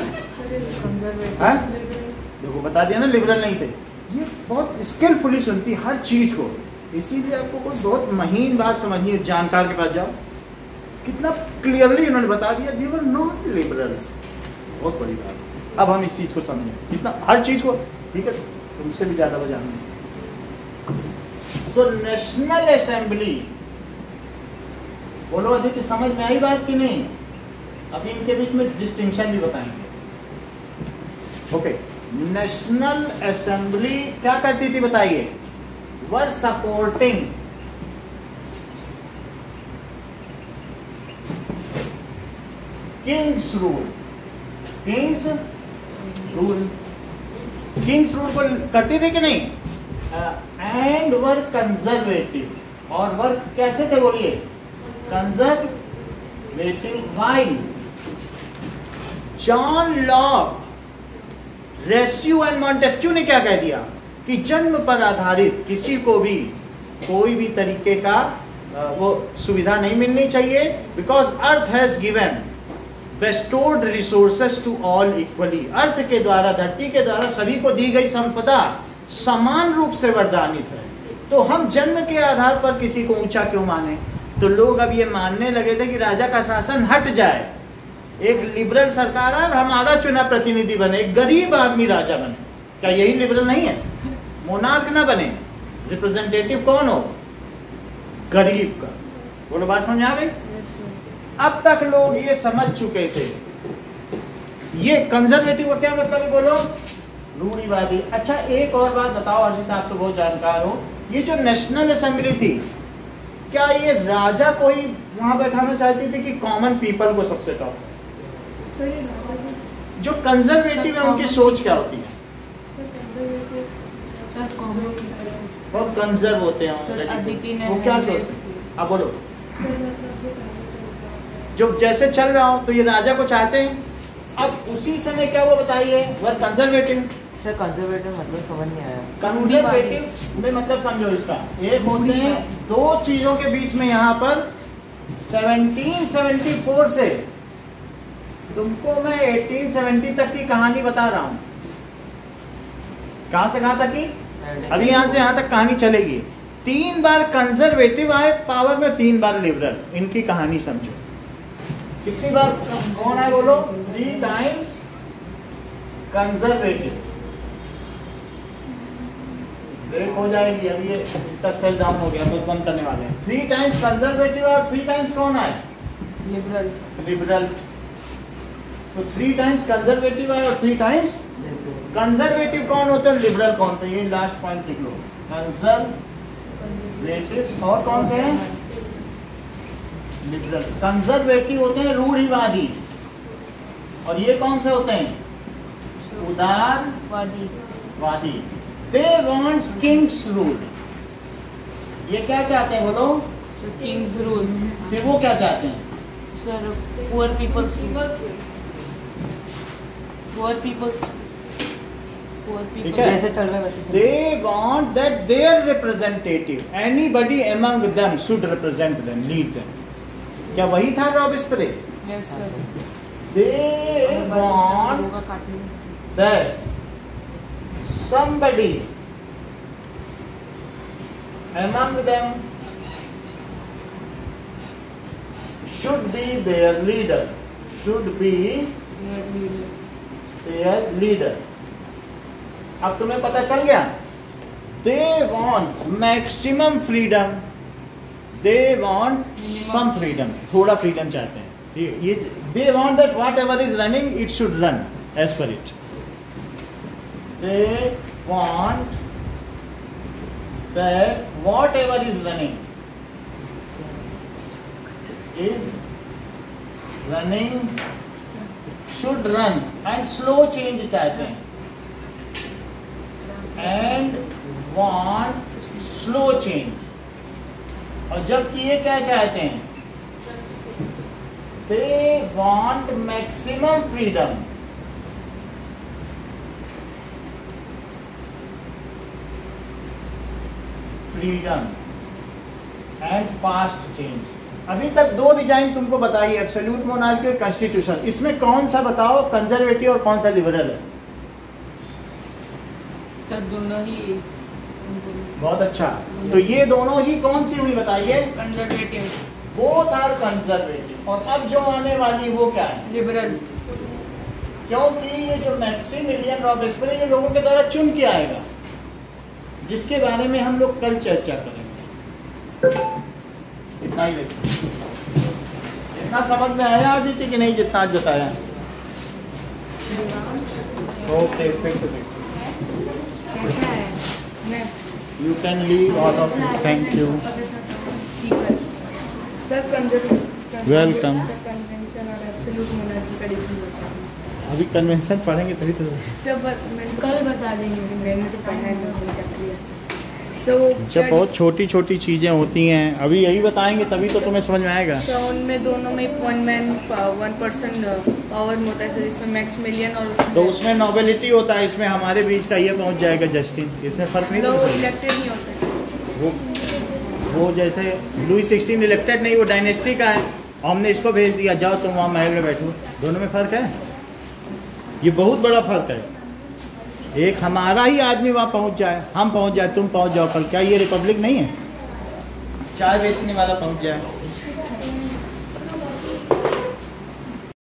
देखो बता दिया ना, लिबरल नहीं थे। ये बहुत स्किलफुली सुनती हर चीज को, इसीलिए आपको कोई बहुत महीन बात समझनी है, जानकार के पास जाओ, कितना क्लियरली उन्होंने बता दिया, दे वर नॉट लिबरल्स। बहुत बड़ी बात, अब हम इस चीज को समझें, कितना हर चीज को, ठीक है, तुमसे भी ज्यादा बजाने। सो नेशनल असेंबली, बोलो अदिति समझ में आई बात कि नहीं? अभी इनके बीच में डिस्टिंक्शन भी बताएंगे। ओके, नेशनल असेंबली क्या करती थी बताइए? Were supporting king's rule. King's rule, king's rule को करती थी कि नहीं? एंड वर कंजर्वेटिव, और वर कैसे थे बोलिए? Conservative. While John Locke, Rousseau and Montesquieu ने क्या कह दिया कि जन्म पर आधारित किसी को भी कोई भी तरीके का वो सुविधा नहीं मिलनी चाहिए, because earth has given bestowed resources to all equally। Earth के द्वारा, धरती के द्वारा सभी को दी गई संपदा समान रूप से वरदानित है। तो हम जन्म के आधार पर किसी को ऊंचा क्यों माने? तो लोग अब ये मानने लगे थे कि राजा का शासन हट जाए, एक लिबरल सरकार है और हमारा चुना प्रतिनिधि बने, एक गरीब आदमी राजा बने। क्या यही लिबरल नहीं है? मोनार्क ना बने, रिप्रेजेंटेटिव कौन हो? गरीब का। बोलो बात समझ आ गई? अब तक लोग ये समझ चुके थे। ये कंजर्वेटिव का क्या मतलब है? बोलो रूढ़िवादी। अच्छा एक और बात बताओ हर्षिता, आप तो बहुत जानकार हो, ये जो नेशनल असेंबली थी, क्या ये राजा को ही वहां बैठाना चाहती थी कि कॉमन पीपल को सबसे टॉप? सर ये राजा को जो कंजर्वेटिव है उनकी सोच क्या होती है? सर कॉमन बहुत कंजर्व होते हैं सर, अदिति ने वो क्या है सोचते हैं? इसकी। अब बोलो सर मतलब से सामने चलता है। जो जैसे चल रहा हो तो ये राजा को चाहते हैं। अब उसी समय क्या वो बताइए, वह कंजर्वेटिव। सर कंजर्वेटिव मतलब समझ नहीं आया। कंजर्वेटिव में मतलब समझो इसका, एक होते हैं दो चीजों के बीच में। यहाँ पर सत्रह सौ चौहत्तर से तुमको मैं अठारह सौ सत्तर तक की कहानी बता रहा हूँ। कहां से कहां तक की? अभी यहाँ से यहाँ तक कहानी चलेगी। तीन बार कंजर्वेटिव आए पावर में, तीन बार लिबरल। इनकी कहानी समझो। कितनी बार कौन है बोलो? Three times conservative. ब्रेक हो जाएगी अभी, ये इसका सेल डाउन हो गया तो बंद करने वाले हैं। थ्री टाइम्स कंजर्वेटिव और थ्री टाइम्स कौन आए? लिबरल्स। लिबरल्स। तो थ्री टाइम्स कंजर्वेटिव आए और थ्री टाइम्स कंजर्वेटिव कौन होते हैं, लिबरल कौन? तो ये लास्ट पॉइंट लिख लो, कंजर्वेटिव। और कौन से हैं? लिबरल्स। कंजर्वेटिव होते हैं रूढ़िवादी, और ये कौन से होते हैं? वादी। उदारवादी। They wants king's rule. ये क्या चाहते हैं बोलो? King's rule. फिर वो क्या चाहते हैं? Sir poor peoples People's poor peoples poor ठीक पीपल्स है। जैसे चल रहा है वैसे चल रहा है। They want that their representative, anybody among them should represent them, lead them. क्या वही था Robespierre? Yes sir. They want that somebody among them should be their leader, should be their leader. अब तुम्हें पता चल गया? They want maximum freedom, they want some freedom, थोड़ा freedom चाहते हैं। ये they want that whatever is running it should run as per it. They want that whatever is running is running should run, and slow change चाहते हैं, and want slow change. और जबकि ये क्या चाहते हैं? They want maximum freedom. Freedom and fast change. अभी तक दो डिजाइन तुमको बताई, एब्सोल्यूट मोनार्की और कॉन्स्टिट्यूशन। इसमें कौन सा बताओ कंजर्वेटिव और कौन सा लिबरल है? सर दोनों ही। बहुत अच्छा। तो ये दोनों ही कौन सी हुई बताइए? कंजर्वेटिव। Both are conservative. और अब जो आने वाली वो क्या है? लिबरल। क्योंकि ये जो मैक्सिमिलियन रॉबिस्परे ये लोगों के द्वारा चुन के आएगा, जिसके बारे में हम लोग कल चर्चा करेंगे। इतना ही देखो। इतना समझ में आया आदित्य कि नहीं जितना आज बताया? ओके फिर से देखो। कैसा है? मैं you can leave all of thank you. सीकर। Sir conservative. Welcome. Sir convention और एब्सोल्यूट मोनार्की का डिफरेंस होता है। अभी कन्वेंशन पढ़ेंगे तभी तो। सर बट मैं कल बता देंगे, मैंने तो पढ़ा है तो चक्रिया। सो जब बहुत छोटी छोटी चीज़ें होती हैं, अभी यही बताएंगे तभी तो तुम्हें समझ में आएगा। सो उनमें दोनों में one man one person power होता है सर, इसमें मैक्सिमिलियन और उसमें तो उसमें नोबेलिटी होता है, इसमें हमारे बीच का ये पहुंच जाएगा जस्टिन। इसमें फर्क नहीं तो वो पड़ता। इलेक्टेड नहीं होता है। वो वो जैसे लुई सिक्सटीन इलेक्टेड नहीं, वो डायनेस्टी का है, हमने इसको भेज दिया जाओ तुम वहाँ महल में बैठो। दोनों में फ़र्क है, ये बहुत बड़ा फ़र्क है। एक हमारा ही आदमी वहाँ पहुँच जाए, हम पहुँच जाए, तुम पहुँच जाओ कल, क्या ये रिपब्लिक नहीं है? चाय बेचने वाला पहुँच जाए,